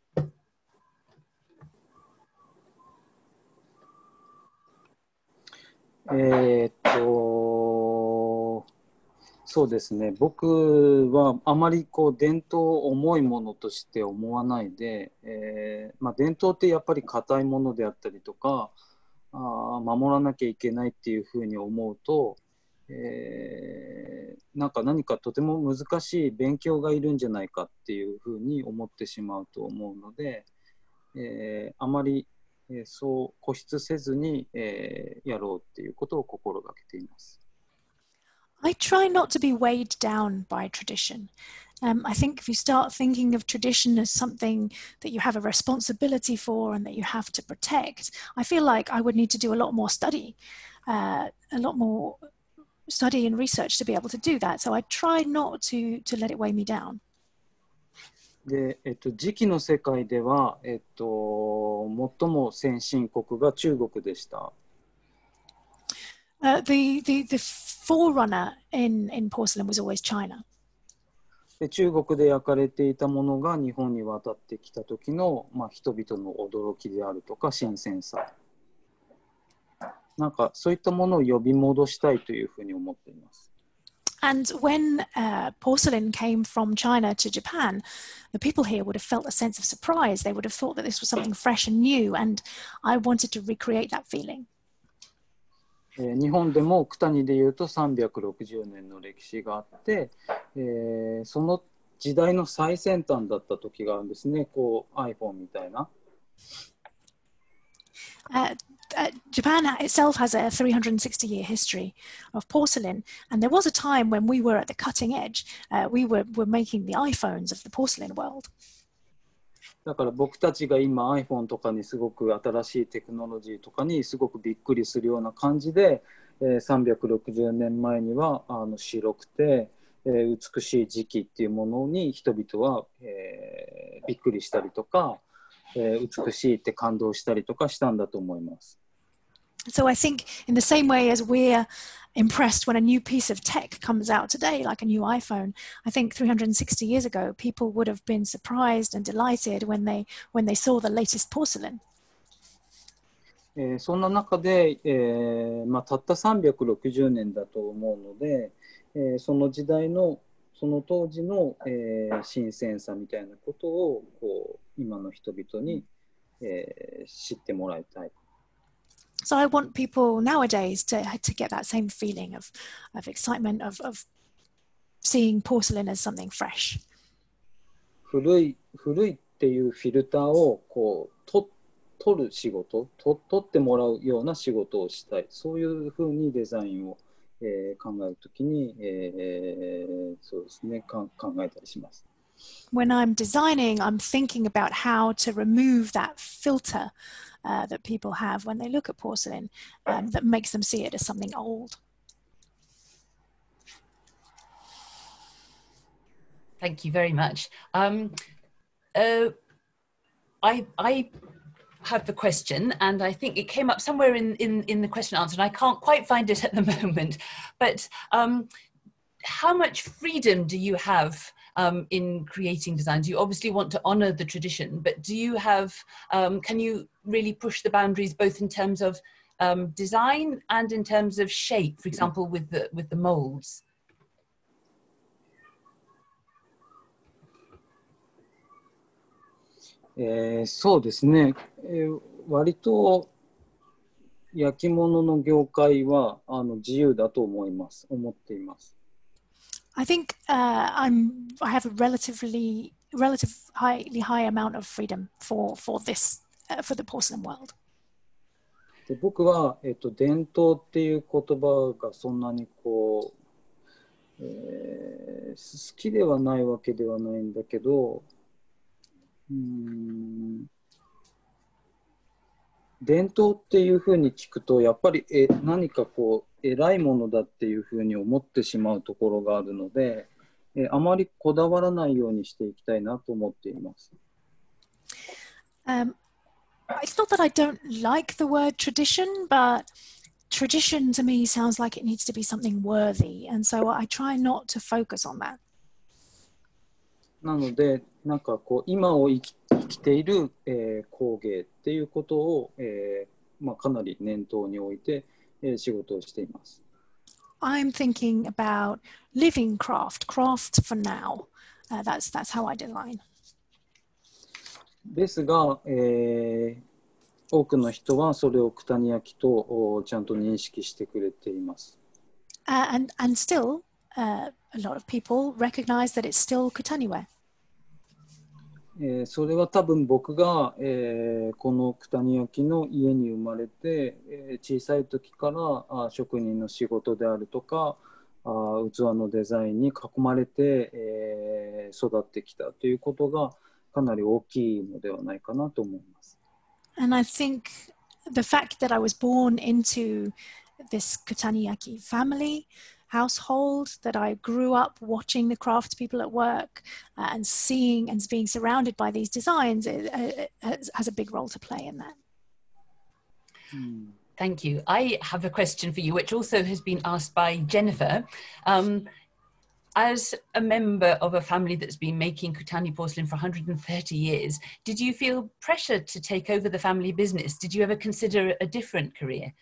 えーっと、そうですね、僕はあまりこう伝統を重いものとして思わないで、えーまあ、伝統ってやっぱり硬いものであったりとか、あ守らなきゃいけないっていうふうに思うと、えー、なんか何かとても難しい勉強がいるんじゃないかっていうふうに思ってしまうと思うので、えー、あまり、えー、そう固執せずに、えー、やろうっていうことを心がけています。 I try not to be weighed down by tradition. Um, I think if you start thinking of tradition as something that you have a responsibility for and that you have to protect, I feel like I would need to do a lot more study, uh, a lot more study and research to be able to do that. So I try not to, to let it weigh me down. で、えっと、磁器の世界では、えっと、最も先進国が中国でした。 Uh, the, the, the forerunner in, in porcelain was always China. で中国で焼かれていたものが日本に渡ってきた時の、まあ、人々の驚きであるとか新鮮さ、なんかそういったものを呼び戻したいというふうに思っています。 And when uh, porcelain came from China to Japan, the people here would have felt a sense of surprise. They would have thought that this was something fresh and new, and I wanted to recreate that feeling. えー、日本でも九谷でいうとさんびゃくろくじゅうねんの歴史があって、えー、その時代の最先端だった時があるんですね。こう iPhone みたいな。 Uh, uh, Japan itself has a three hundred sixty year history of porcelain, and there was a time when we were at the cutting edge. Uh, we were, were making the iPhones of the porcelain world. だから僕たちが今 iPhone とかにすごく新しいテクノロジーとかにすごくびっくりするような感じで、えー、さんびゃくろくじゅうねんまえにはあの白くて、えー、美しい磁器っていうものに人々は、えー、びっくりしたりとか、えー、美しいって感動したりとかしたんだと思います。 So I think in the same way as we're impressed when a new piece of tech comes out today, like a new iPhone, I think three hundred sixty years ago, people would have been surprised and delighted when they, when they saw the latest porcelain. えー、そんな中で、えーまあ、たったさんびゃくろくじゅうねんだと思うので、えー、その時代のその当時の、えー、新鮮さみたいなことをこう今の人々に、えー、知ってもらいたい。 So I want people nowadays to, to get that same feeling of, of excitement, of, of seeing porcelain as something fresh. 古い、古いっていうフィルターをこうと取る仕事、と取ってもらうような仕事をしたい。そういうふうにデザインを、えー、考えるときに、えー、そうですね、か考えたりします。 When I'm designing, I'm thinking about how to remove that filter uh, that people have when they look at porcelain um, that makes them see it as something old. Thank you very much. Um, uh, I, I have the question, and I think it came up somewhere in, in, in the question answer, and I can't quite find it at the moment. But um, how much freedom do you have um, in creating designs? You obviously want to honor the tradition, but do you have, um, can you really push the boundaries both in terms of um, design and in terms of shape, for example, with the, with the molds? えー、そうですね、えー、割と焼き物の業界はあの自由だと思います、思っています。 I think uh, I'm, I have a relatively, relative highly high amount of freedom for, for this, uh, for the porcelain world. で僕は、えっと、伝統っていう言葉がそんなにこう、えー、好きではないわけではないんだけど、うーん伝統っていうふうに聞くとやっぱりえ何かこう偉いものだっていうふうに思ってしまうところがあるので、えあまりこだわらないようにしていきたいなと思っています。 Um, it's not that I don't like the word tradition, but tradition to me sounds like it needs to be something worthy, and so I try not to focus on that. なのでなんかこう今を生き、生きている、えー、工芸っていうことを、えーまあ、かなり念頭に置いて、えー、仕事をしています。 I'm thinking about living craft, craft for now. Uh, that's, that's how I design. ですが、えー、多くの人はそれを九谷焼とちゃんと認識してくれています。 Uh, and, and still, uh, a lot of people recognize that it's still Kutaniware. えー、それは多分僕が、えー、この九谷焼の家に生まれて、えー、小さい時からあ職人の仕事であるとかあ器のデザインに囲まれて、えー、育ってきたということがかなり大きいのではないかなと思います。 And I think the fact that I was born into this Kutaniyaki family, household, that I grew up watching the craft people at work uh, and seeing and being surrounded by these designs it, it has, has a big role to play in that. Hmm. Thank you. I have a question for you, which also has been asked by Jennifer. Um, as a member of a family that's been making Kutani porcelain for one hundred thirty years, did you feel pressure to take over the family business? Did you ever consider a different career?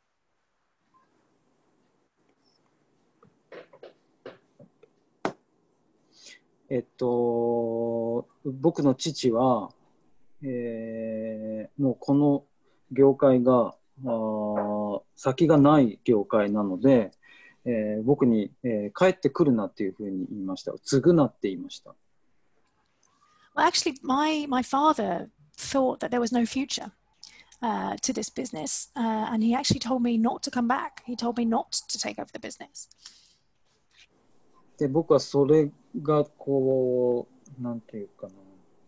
えっと、僕の父は、えー、もうこの業界があ先がない業界なので、えー、僕に、えー、帰ってくるなっていうふうに言いました。継ぐなって言いました。 Well, actually, my, my father thought that there was no future uh, to this business, uh, and he actually told me not to come back. He told me not to take over the business. で、僕はそれがこう、なんていうかな、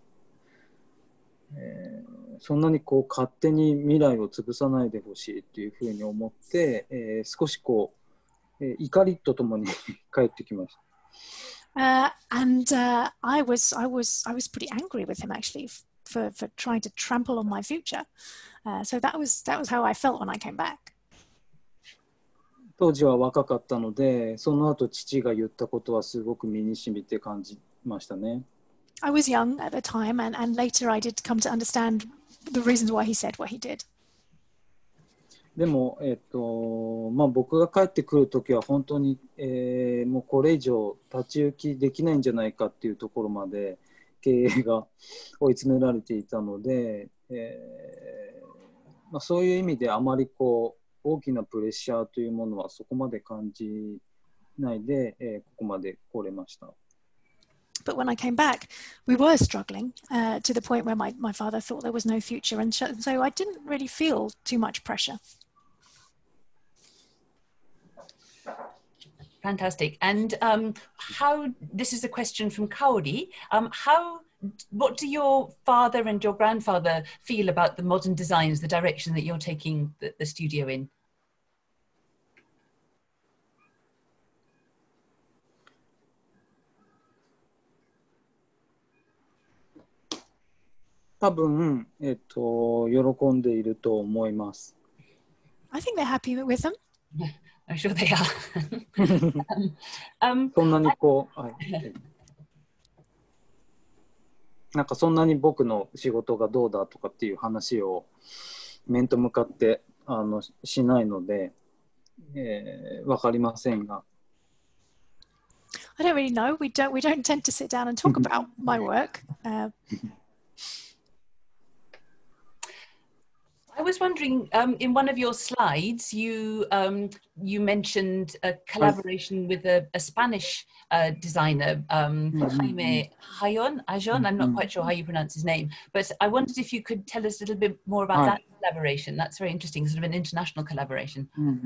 えー、そんなにこう勝手に未来を潰さないでほしいっていうふうに思って、えー、少しこう、えー、怒りとともに帰ってきました。 Uh, and uh, I was, I was, I was pretty angry with him actually for, for trying to trample on my future. Uh, so that was, that was how I felt when I came back. 当時は若かったので、その後父が言ったことはすごく身に染みて感じましたね。 I was young at the time, and, and later I did come to understand the reasons why he said what he did. でも、えっとまあ、僕が帰ってくるときは本当に、えー、もうこれ以上立ち行きできないんじゃないかっていうところまで経営が追い詰められていたので、えーまあ、そういう意味であまりこう大きなプレッシャーというものはそこまで感じないで、えー、ここまで来れました。 But when I came back, we were struggling uh, to the point where my, my father thought there was no future. And so I didn't really feel too much pressure. Fantastic. And um, how, this is a question from Kaori, um, how, what do your father and your grandfather feel about the modern designs, the direction that you're taking the, the studio in? 多分、えっと、喜んでいると思います。 I think they're happy with them. I'm sure they are. um, そんなにこう、はい、なんかそんなに僕の仕事がどうだとかっていう話を面と向かってあのしないので、えー、わかりませんが。 I don't really know. We don't. We don't tend to sit down and talk about my work. Uh, I was wondering, um, in one of your slides, you um, you mentioned a collaboration with a, a Spanish uh, designer, um, Jaime Ayon. Ayon. I'm not quite sure how you pronounce his name, but I wondered if you could tell us a little bit more about that collaboration. That's very interesting, sort of an international collaboration.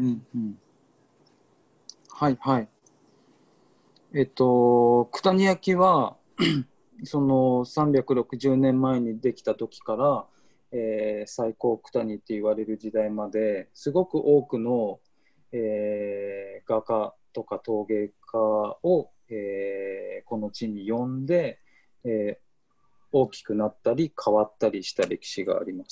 はいはい。えっと、九谷焼はそのさんびゃくろくじゅうねんまえにできた時から、えー、最高九谷って言われる時代まですごく多くの、えー、画家とか陶芸家を、えー、この地に呼んで、えー、大きくなったり変わったりした歴史があります。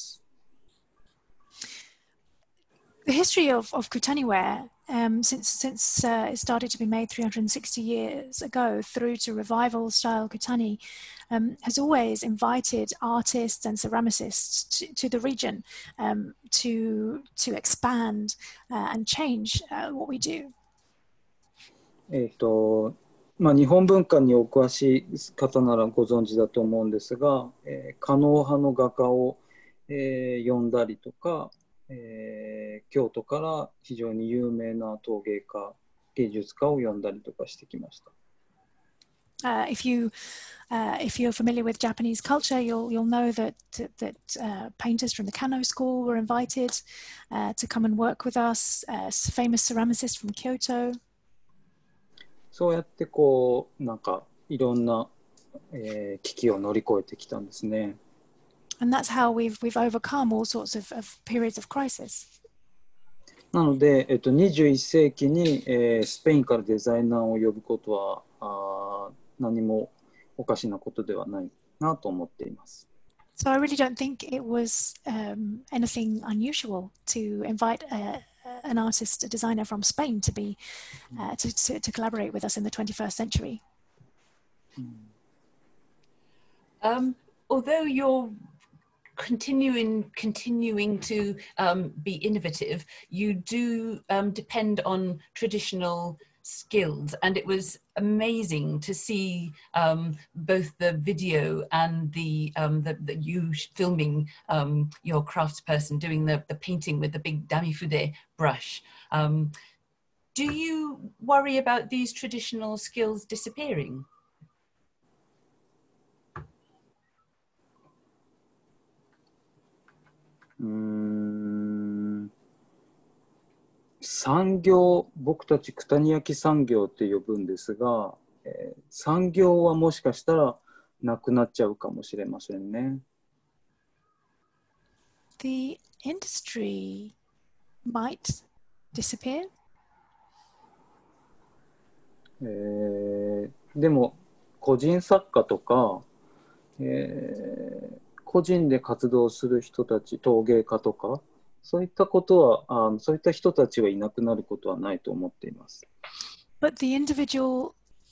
The history of, of Kutaniware, um, since, since uh, it started to be made three hundred sixty years ago through to revival style Kutani, um, has always invited artists and ceramicists to, to the region um, to, to expand uh, and change uh, what we do. えっとまあ、日本文化にお詳しい方ならご存知だと思うんですが、えー、狩野派の画家を、えー、呼んだりとか、えー、京都から非常に有名な陶芸家、芸術家を呼んだりとかしてきました。 Uh, if you, uh, if you're familiar with Japanese culture, you'll you'll know that that uh, painters from the Kano school were invited uh, to come and work with us. Uh, famous ceramicists from Kyoto. そうやってこうなんかいろんな、えー、危機を乗り越えてきたんですね。 And that's how we've we've overcome all sorts of, of periods of crisis. なので、えっと、にじゅういっ世紀に、えー、スペインからデザイナーを呼ぶことはあ何もおかしなことではないなと思っています。 So I really don't think it was um, anything unusual to invite a, an artist, a designer from Spain to be uh, to, to to collaborate with us in the twenty-first century. Um, although you're continuing continuing to um, be innovative, you do um, depend on traditional skills, and it was amazing to see um, both the video and the, um, the, the you filming um, your craftsperson doing the, the painting with the big damifude brush. Um, do you worry about these traditional skills disappearing? Mm. 産業、僕たち九谷焼産業って呼ぶんですが、えー、産業はもしかしたらなくなっちゃうかもしれませんね。 The industry might disappear. えー、でも個人作家とか、えー、個人で活動する人たち、陶芸家とか、そういったことは、あそういった人たちはいなくなることはないと思っています。 But the individual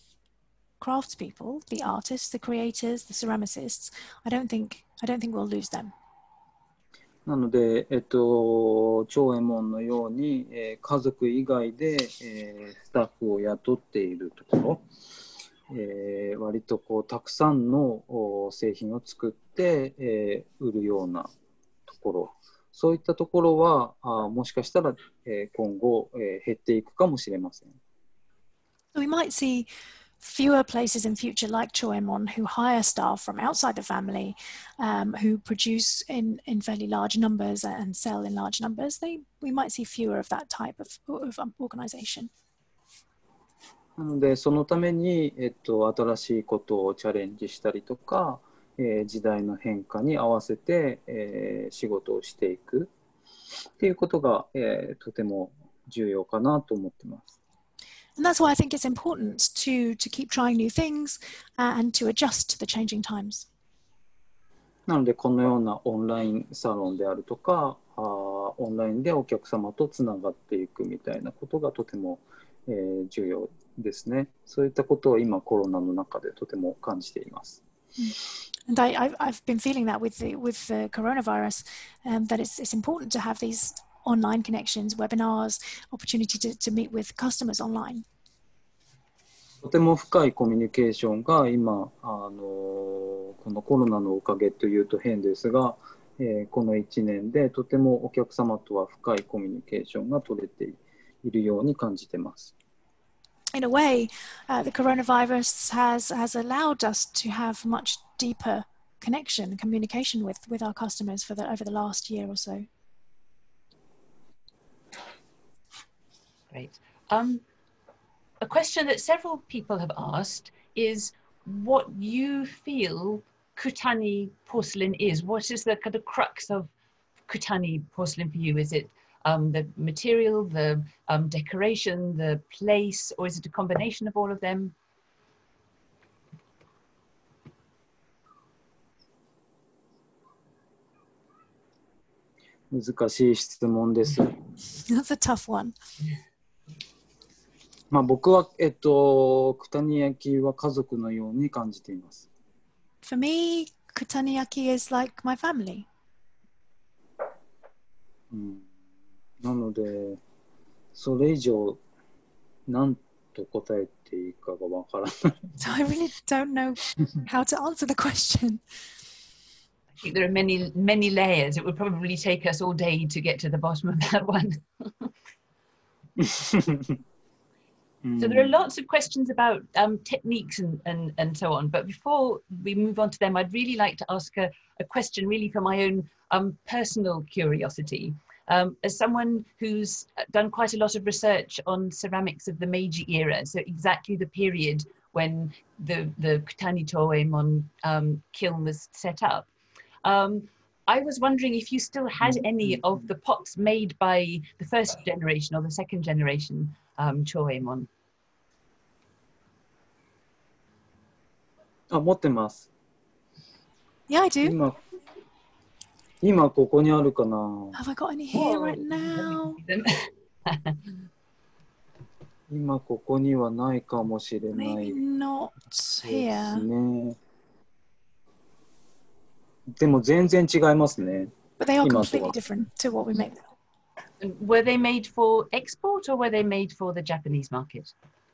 craftspeople, the artists, the creators, the ceramicists, I don't think, I don't think we'll lose them. なので、えっと、長右衛門のように、えー、家族以外で、えー、スタッフを雇っているところ、えー、割とこうたくさんの製品を作って、えー、売るようなところ、そういったところはあもしかしたら、えー、今後、えー、減っていくかもしれません。 So we might see fewer places in future like Choemon who hire staff from outside the family, um, who produce in, in fairly large numbers and sell in large numbers. They, we might see fewer of that type of, of organization. なのでそのために、えっと、新しいことをチャレンジしたりとか、えー、時代の変化に合わせて、えー、仕事をしていくっていうことが、えー、とても重要かなと思ってます。 And that's why I think it's important to, to keep trying new things and to adjust to the changing times. なのでこのようなオンラインサロンであるとか、あオンラインでお客様とつながっていくみたいなことがとても、えー、重要ですね。そういったことを今コロナの中でとても感じています。 And I, I've, I've been feeling that with the, with the coronavirus, um, that it's, it's important to have these online connections, webinars, opportunity to, to meet with customers online. とても深いコミュニケーションが今、あのこのコロナのおかげというと変ですが、えー、このいちねんでとてもお客様とは深いコミュニケーションが取れているように感じています。 In a way, uh, the coronavirus has, has allowed us to have much deeper connection, communication with, with our customers for the, over the last year or so. Great. Um, a question that several people have asked is what you feel Kutani porcelain is. What is the kind of crux of Kutani porcelain for you? Is it um, the material, the um, decoration, the place, or is it a combination of all of them? 難しい質問です。 That's a tough one. まあ僕は、えっと、九谷焼は家族のように感じています。 For me, Kutaniyaki is like my family. うん、なので、それ以上、何と答えていいかがわからない。 So I really don't know how to answer the question. I think there are many, many layers. It would probably take us all day to get to the bottom of that one. So there are lots of questions about um, techniques and, and, and so on. But before we move on to them, I'd really like to ask a, a question really for my own um, personal curiosity. Um, as someone who's done quite a lot of research on ceramics of the Meiji era, so exactly the period when the, the Kutani Toemon um, kiln was set up, um, I was wondering if you still had any of the pots made by the first generation or the second generation um, Choemon. あ、持ってます。 Yeah, I do. 今、今ここにあるかな。 Have I got any here right now? 今ここにはないかもしれない Maybe not です here. ね。でも全然違いますね。 But they are 今と completely は。 different to what we make. Were they made for export or were they made for the Japanese market?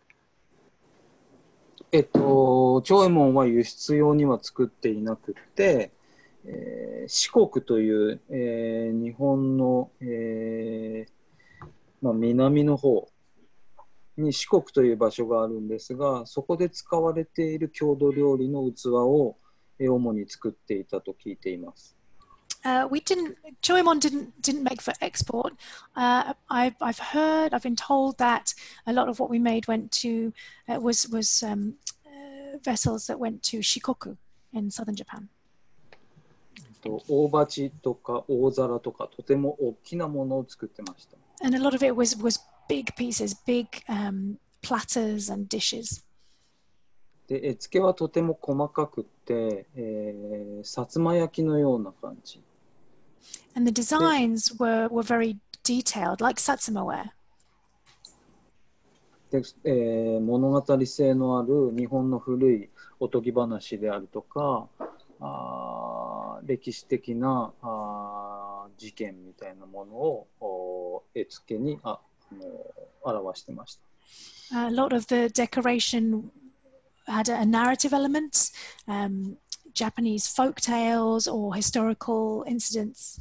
えっと、長右衛門は輸出用には作っていなくて、えー、四国という、えー、日本の、えーまあ、南の方に四国という場所があるんですが、そこで使われている郷土料理の器を、えー、主に作っていたと聞いています。 Uh, we didn't, Choemon didn't, didn't make for export. Uh, I've, I've heard, I've been told that a lot of what we made went to, uh, was, was um, uh, vessels that went to Shikoku in southern Japan. 大鉢とか大皿とかとても大きなものを作ってました。 And a lot of it was, was big pieces, big um, platters and dishes. で、絵付けはとても細かくて、えー、薩摩焼きのような感じ。 And the designs were, were very detailed, like Satsumaware. で、えー、物語性のある日本の古いおとぎ話であるとか、あ歴史的なあ事件みたいなものを絵付けにああの表してました。 A lot of the decoration had a narrative element, um, Japanese folk tales or historical incidents.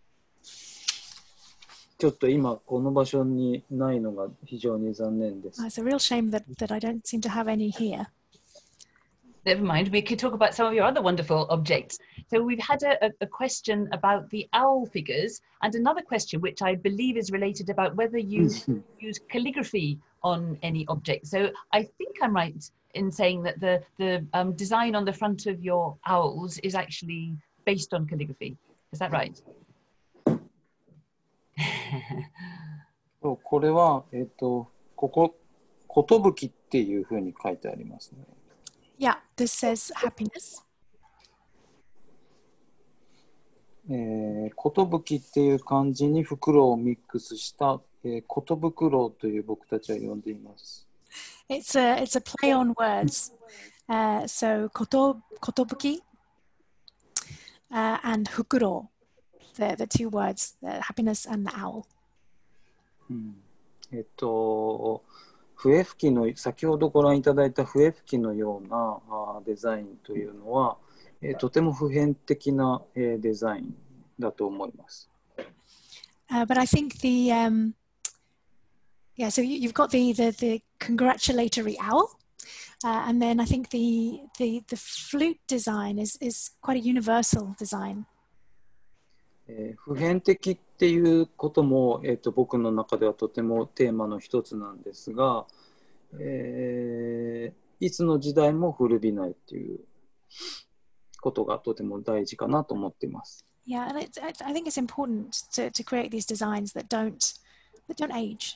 ちょっと今この場所にないのが非常に残念です。 It's a real shame that, that I don't seem to have any here. Never mind, we could talk about some of your other wonderful objects. So we've had a, a question about the owl figures and another question which I believe is related about whether you use calligraphy on any object. So I think I'm right in saying that the, the um, design on the front of your owls is actually based on calligraphy. Is that right? これは、えっと、ここ、寿っていうふうに書いてありますね。 Yeah, this says happiness. えー、寿っていう漢字に袋をミックスした、えー、寿袋という僕たちは呼んでいます。 It's a, it's a play on words. Uh, so, koto, kotobuki uh, and fukuro, the, the two words, the happiness and the owl. うん、えっと、笛吹きの、先ほどご覧いただいた笛吹きのようなあデザインというのは、えー、とても普遍的な、えー、デザインだと思います。 Uh, but I think the, um, yeah, so you, you've got the, the, the congratulatory owl. Uh, and then I think the, the, the flute design is, is quite a universal design. えー、普遍的っていうことも、えー、と僕の中ではとてもテーマの一つなんですが、えー、いつの時代も古びないっていうことがとても大事かなと思っています。 Yeah, and it's, I think it's important to, to create these designs that don't, that don't age.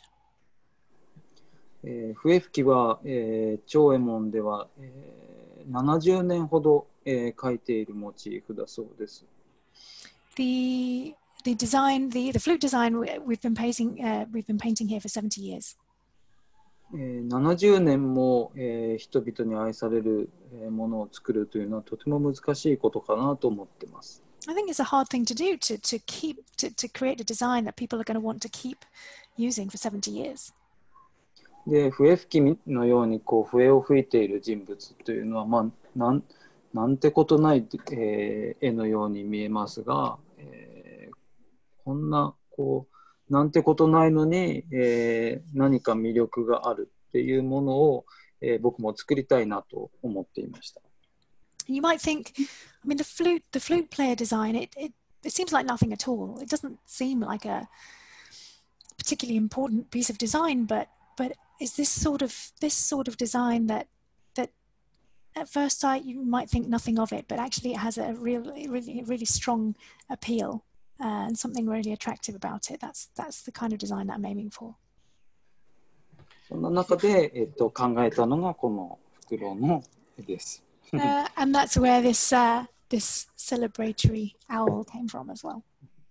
えー、笛吹きは、えー、長右衛門では、えー、ななじゅうねんほど、えー、描いているモチーフだそうです。 The the design, the, the flute design, we've been painting, uh, we've been painting here for seventy years. えー、ななじゅうねんも、えー、人々に愛される、えー、ものを作るというのはとても難しいことかなと思っています。 I think it's a hard thing to do to, to keep, to, to create a design that people are going to want to keep using for seventy years. で、笛吹きのようにこう笛を吹いている人物というのは、まあ、なんなんてことない、えー、絵のように見えますが、えー、こんなこうなんてことないのに、えー、何か魅力があるっていうものを、えー、僕も作りたいなと思っていました。 You might think, I mean, the flute, the flute player design, it, it, it seems like nothing at all. It doesn't seem like a particularly important piece of design, but but is this sort of this sort of design that that at first sight you might think nothing of it, but actually it has a really really really strong appeal uh, and something really attractive about it. That's that's the kind of design that I'm aiming for. そんな中で、えっと、考えたのがこの袋の絵です。 Uh, and that's where this uh, this celebratory owl came from as well.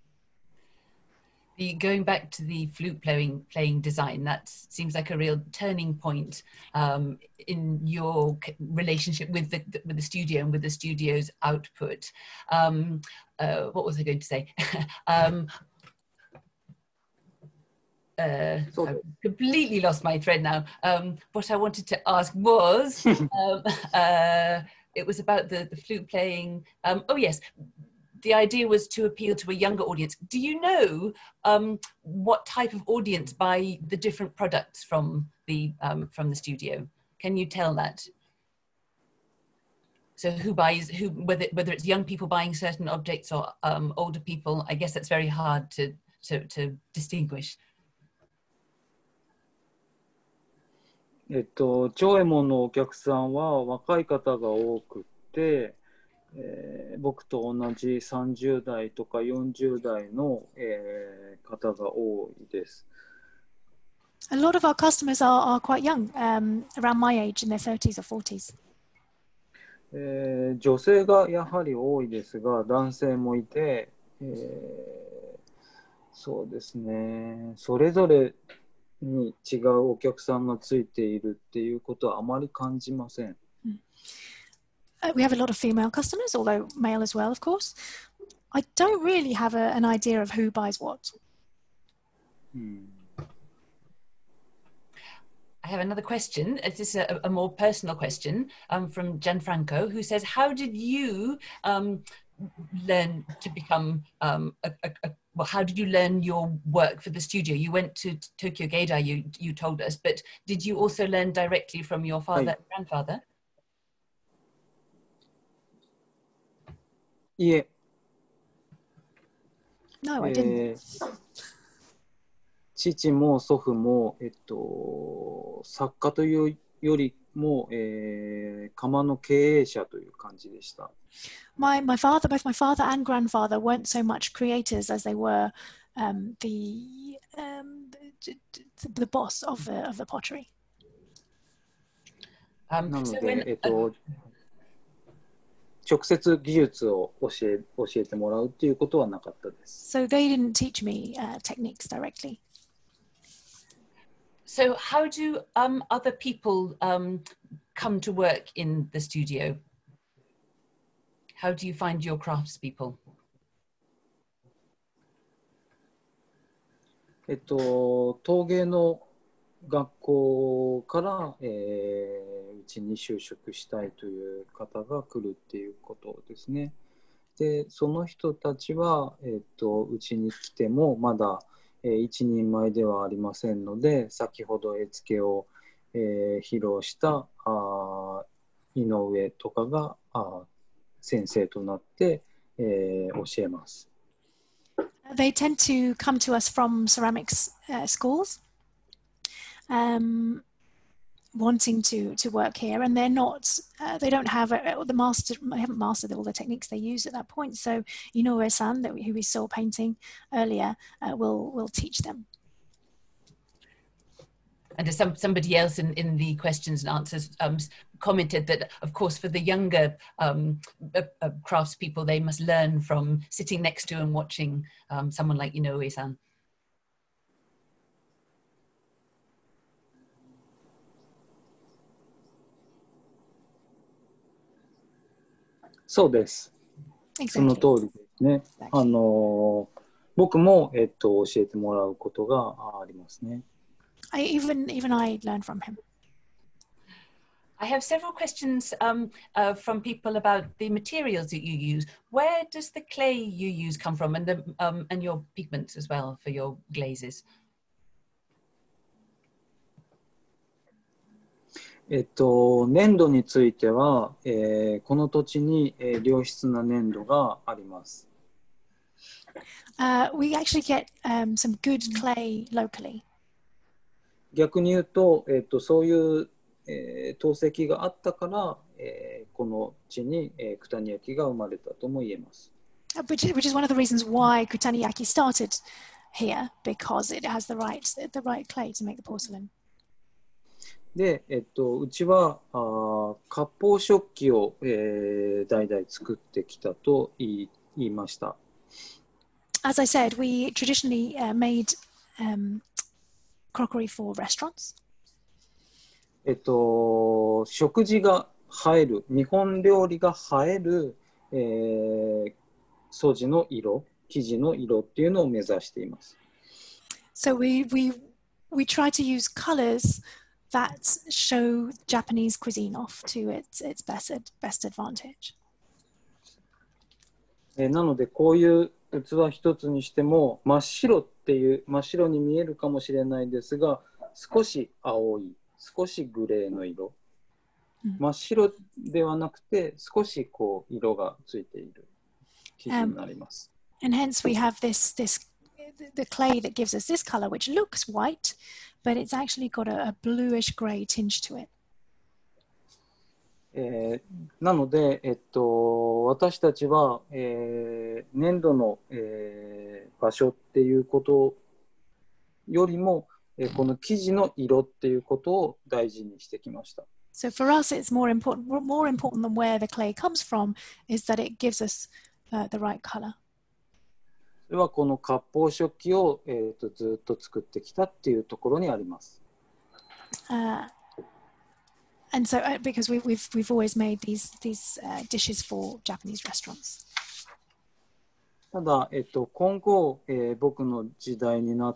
The, going back to the flute playing playing design, that seems like a real turning point um, in your relationship with the with the studio and with the studio's output. Um, uh, what was I going to say? um, uh, I've completely lost my thread now. Um, what I wanted to ask was, um, uh, it was about the, the flute playing. Um, oh yes, the idea was to appeal to a younger audience. Do you know um, what type of audience buy the different products from the, um, from the studio? Can you tell that? So who buys, who, whether, whether it's young people buying certain objects or um, older people, I guess that's very hard to, to, to distinguish. えっと、長右衛門のお客さんは若い方が多くて、えー、僕と同じさんじゅう代とかよんじゅう代の、えー、方が多いです。 A lot of our customers are, are quite young, um, around my age, in their thirties or forties. えー、女性がやはり多いですが、男性もいて、えー、そうですね、それぞれに違うお客さんがついているっていうことはあまり感じません。 Uh, we have a lot of female customers, although male as well, of course. I don't really have a, an idea of who buys what. Hmm. I have another question. This is a, a more personal question um, from Gianfranco, who says, how did you um, learn to become, um, a, a, a, well, how did you learn your work for the studio? You went to Tokyo Gaidai, you, you told us, but did you also learn directly from your father and grandfather? いえ。 No, I didn't. えー父も祖父も、えっと、作家というよりも、えー、窯の経営者という感じでした。 My, my father, both my father and grandfather weren't so much creators as they were um, the, um, the, the boss of the, of the pottery. Um, なの so で、 when, えっと、直接技術を教え、教えてもらうっていうことはなかったです。 So they didn't teach me uh, techniques directly. So how do um, other people um, come to work in the studio? How do you find your craftspeople? えっと、陶芸の学校から、えー、うちに就職したいという方が来るっていうことですね。で、その人たちは、えっと、うちに来てもまだ、えー、一人前ではありませんので、先ほど絵付けを、えー、披露したあ井上とかがあ先生となって、えー、教えます。 They tend to come to us from ceramics uh, schools, um, wanting to to work here, and they're not. Uh, they don't have a, the master. They haven't mastered all the techniques they use at that point. So Inoue-san, that we, who we saw painting earlier, uh, will will teach them. And as some, somebody else in, in the questions and answers um, commented that, of course, for the younger um, uh, uh, craftspeople, they must learn from sitting next to and watching um, someone like Inoue-san. そうです。 Exactly. その通りですね。あの僕も、えっと、教えてもらうことがありますね。 I even even I learned from him. I have several questions um, uh, from people about the materials that you use. Where does the clay you use come from, and the um, and your pigments as well for your glazes? えっと、粘土については、えー、この土地に、えー、良質な粘土があります。 Uh, we actually get um, some good clay locally. 逆に言うと、えっと、そういう、えー、陶石があったから、えー、この地に、えー、九谷焼が生まれたとも言えます。 Which is, which is one of the reasons why Kutaniyaki started here, because it has the right the right clay to make the porcelain. で、えっと、うちはあ割烹食器を、えー、代々作ってきたと言い、言いました。 As I said, we traditionally uh, made um, crockery for restaurants. えっと、食事が映える、日本料理が映える、えー、素地の色、生地の色っていうのを目指しています。 So we, we, we try to use colors that show Japanese cuisine off to its, its best, best advantage. えーなのでこういう器一つにしても真っ白っていう真っ白に見えるかもしれないですが、少し青い、少しグレーの色、 うん、 真っ白ではなくて少しこう色がついている生地になります。 Um, and hence we have this this the clay that gives us this color, which looks white, but it's actually got a, a bluish gray tinge to it. えー、なので、えっと、私たちは、えー、粘土の、えー、場所っていうことよりも、えー、この生地の色っていうことを大事にしてきました。 So for us, it's more important, more important than where the clay comes from, is that it gives us uh, the right color. それはこの割烹食器を、えー、とずっと作ってきたっていうところにあります。 Uh, And so, uh, because we, we've we've always made these these uh, dishes for Japanese restaurants. ただ、えっと、今後、えー、僕の時代になって、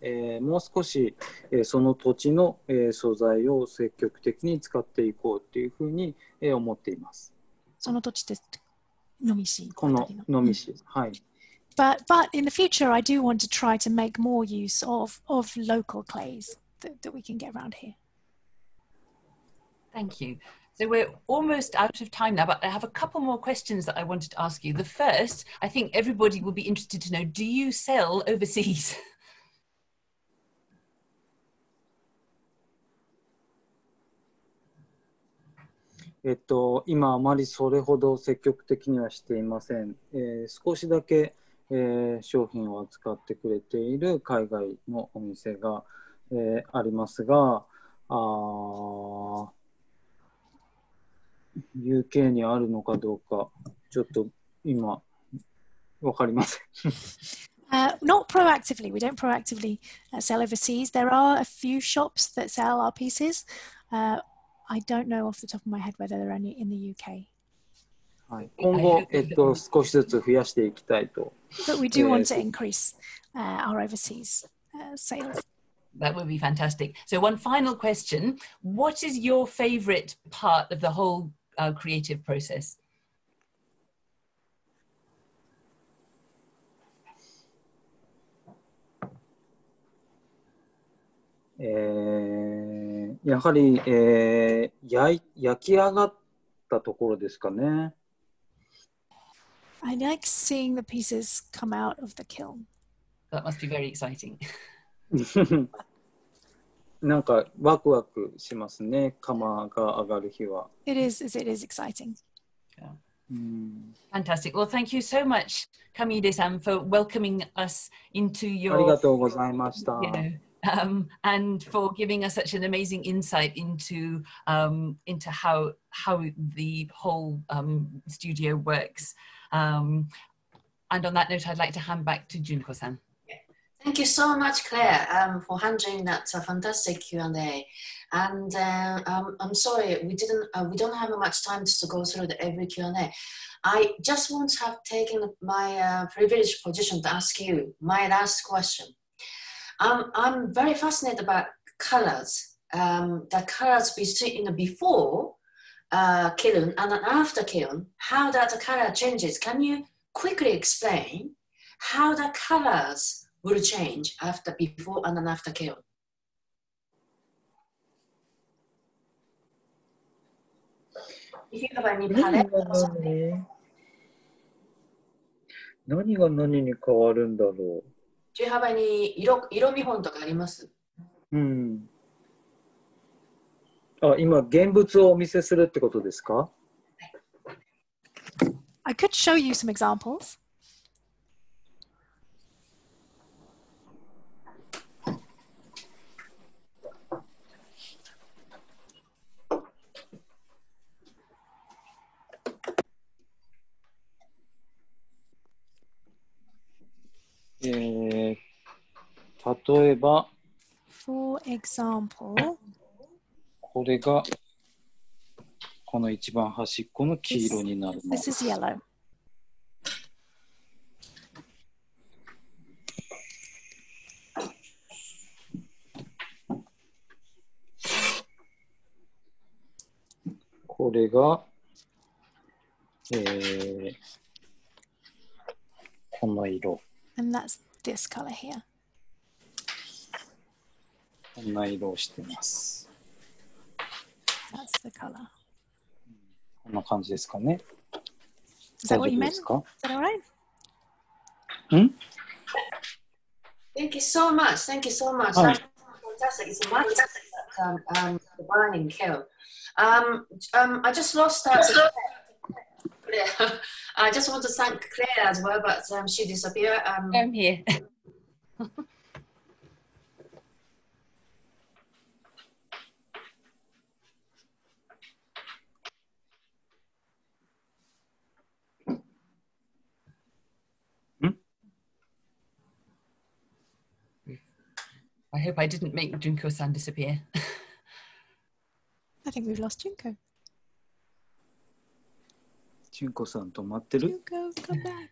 えー、もう少し、えー、その土地の、えー、素材を積極的に使っていこうというふうに、えー、思っています。 その土地って能美市。 この能美市、はい。 But but in the future, I do want to try to make more use of of local clays that, that we can get around here. Thank you. So we're almost out of time now, but I have a couple more questions that I wanted to ask you. The first, I think everybody will be interested to know, do you sell overseas? えっと、今あまりそれほど積極的にはしていません。えー、少しだけ、えー、商品を扱ってくれている海外のお店が、えー、ありますが、あ ユーケー にあるのかどうか、ちょっと今、わかりません。 Uh, not proactively. We don't proactively uh, sell overseas. There are a few shops that sell our pieces. Uh, I don't know off the top of my head whether they're only in the U K. はい、今後、えっと、少しずつ増やしていきたいと。 But we do want to increase uh, our overseas uh, sales. That would be fantastic. So one final question. What is your favorite part of the whole uh, creative process? えー、やはり、えー、焼, 焼き上がったところですかね。 I like seeing the pieces come out of the kiln. That must be very exciting. なんかワクワクしますね。窯が上がる日は。 It is, it is exciting. Yeah. Mm. Fantastic. Well, thank you so much, Kamide-san, for welcoming us into your. ありがとうございました。 You know, um, and for giving us such an amazing insight into um, into how how the whole um, studio works. Um, and on that note, I'd like to hand back to Junko-san. Thank you so much, Claire, um, for handling that uh, fantastic Q and A. And uh, um, I'm sorry, we didn't, uh, we don't have much time to go through the every Q and A. I just want to have taken my uh, privileged position to ask you my last question. Um, I'm very fascinated about colors, um, the colors between the before uh, kiln and after kiln, how that color changes. Can you quickly explain how the colors will change after before and then after kiln? 何が何に変わるんだろう。 Do you have any 色、色見本とかあります？ うん。あ、今現物をお見せするってことですか？ I could show you some examples. えー、例えば、 For example, これがこの一番端っこの黄色になるの。 this is yellow. これが、えー、この色。 And that's this color here. こんな色をしてます。 That's the color. こんな感じですかね。 Is that what you meant? 大丈夫ですか？ Is that all right? ん Thank you so much. Thank you so much. Hi. That's fantastic. It's a magic that um, um, the burning kill. Um, um, I just lost that. Claire. I just want to thank Claire as well, but um, she disappeared. Um, I'm here. I hope I didn't make Junko-san disappear. I think we've lost Junko. 純子さん止まってる？ Junko, come back.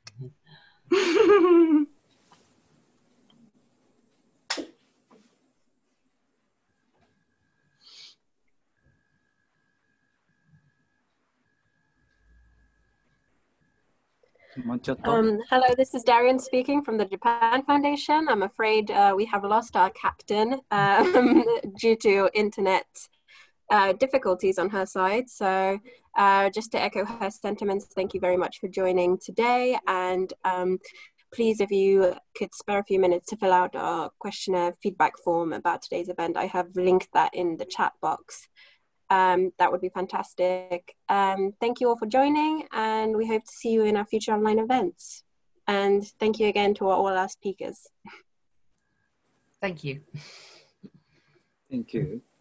Um, hello, this is Darian speaking from the Japan Foundation. I'm afraid uh, we have lost our captain um, due to internet uh, difficulties on her side. So uh, just to echo her sentiments, thank you very much for joining today. And um, please, if you could spare a few minutes to fill out our questionnaire feedback form about today's event, I have linked that in the chat box. Um, that would be fantastic. Um, thank you all for joining, and we hope to see you in our future online events. And thank you again to all our speakers. Thank you. Thank you.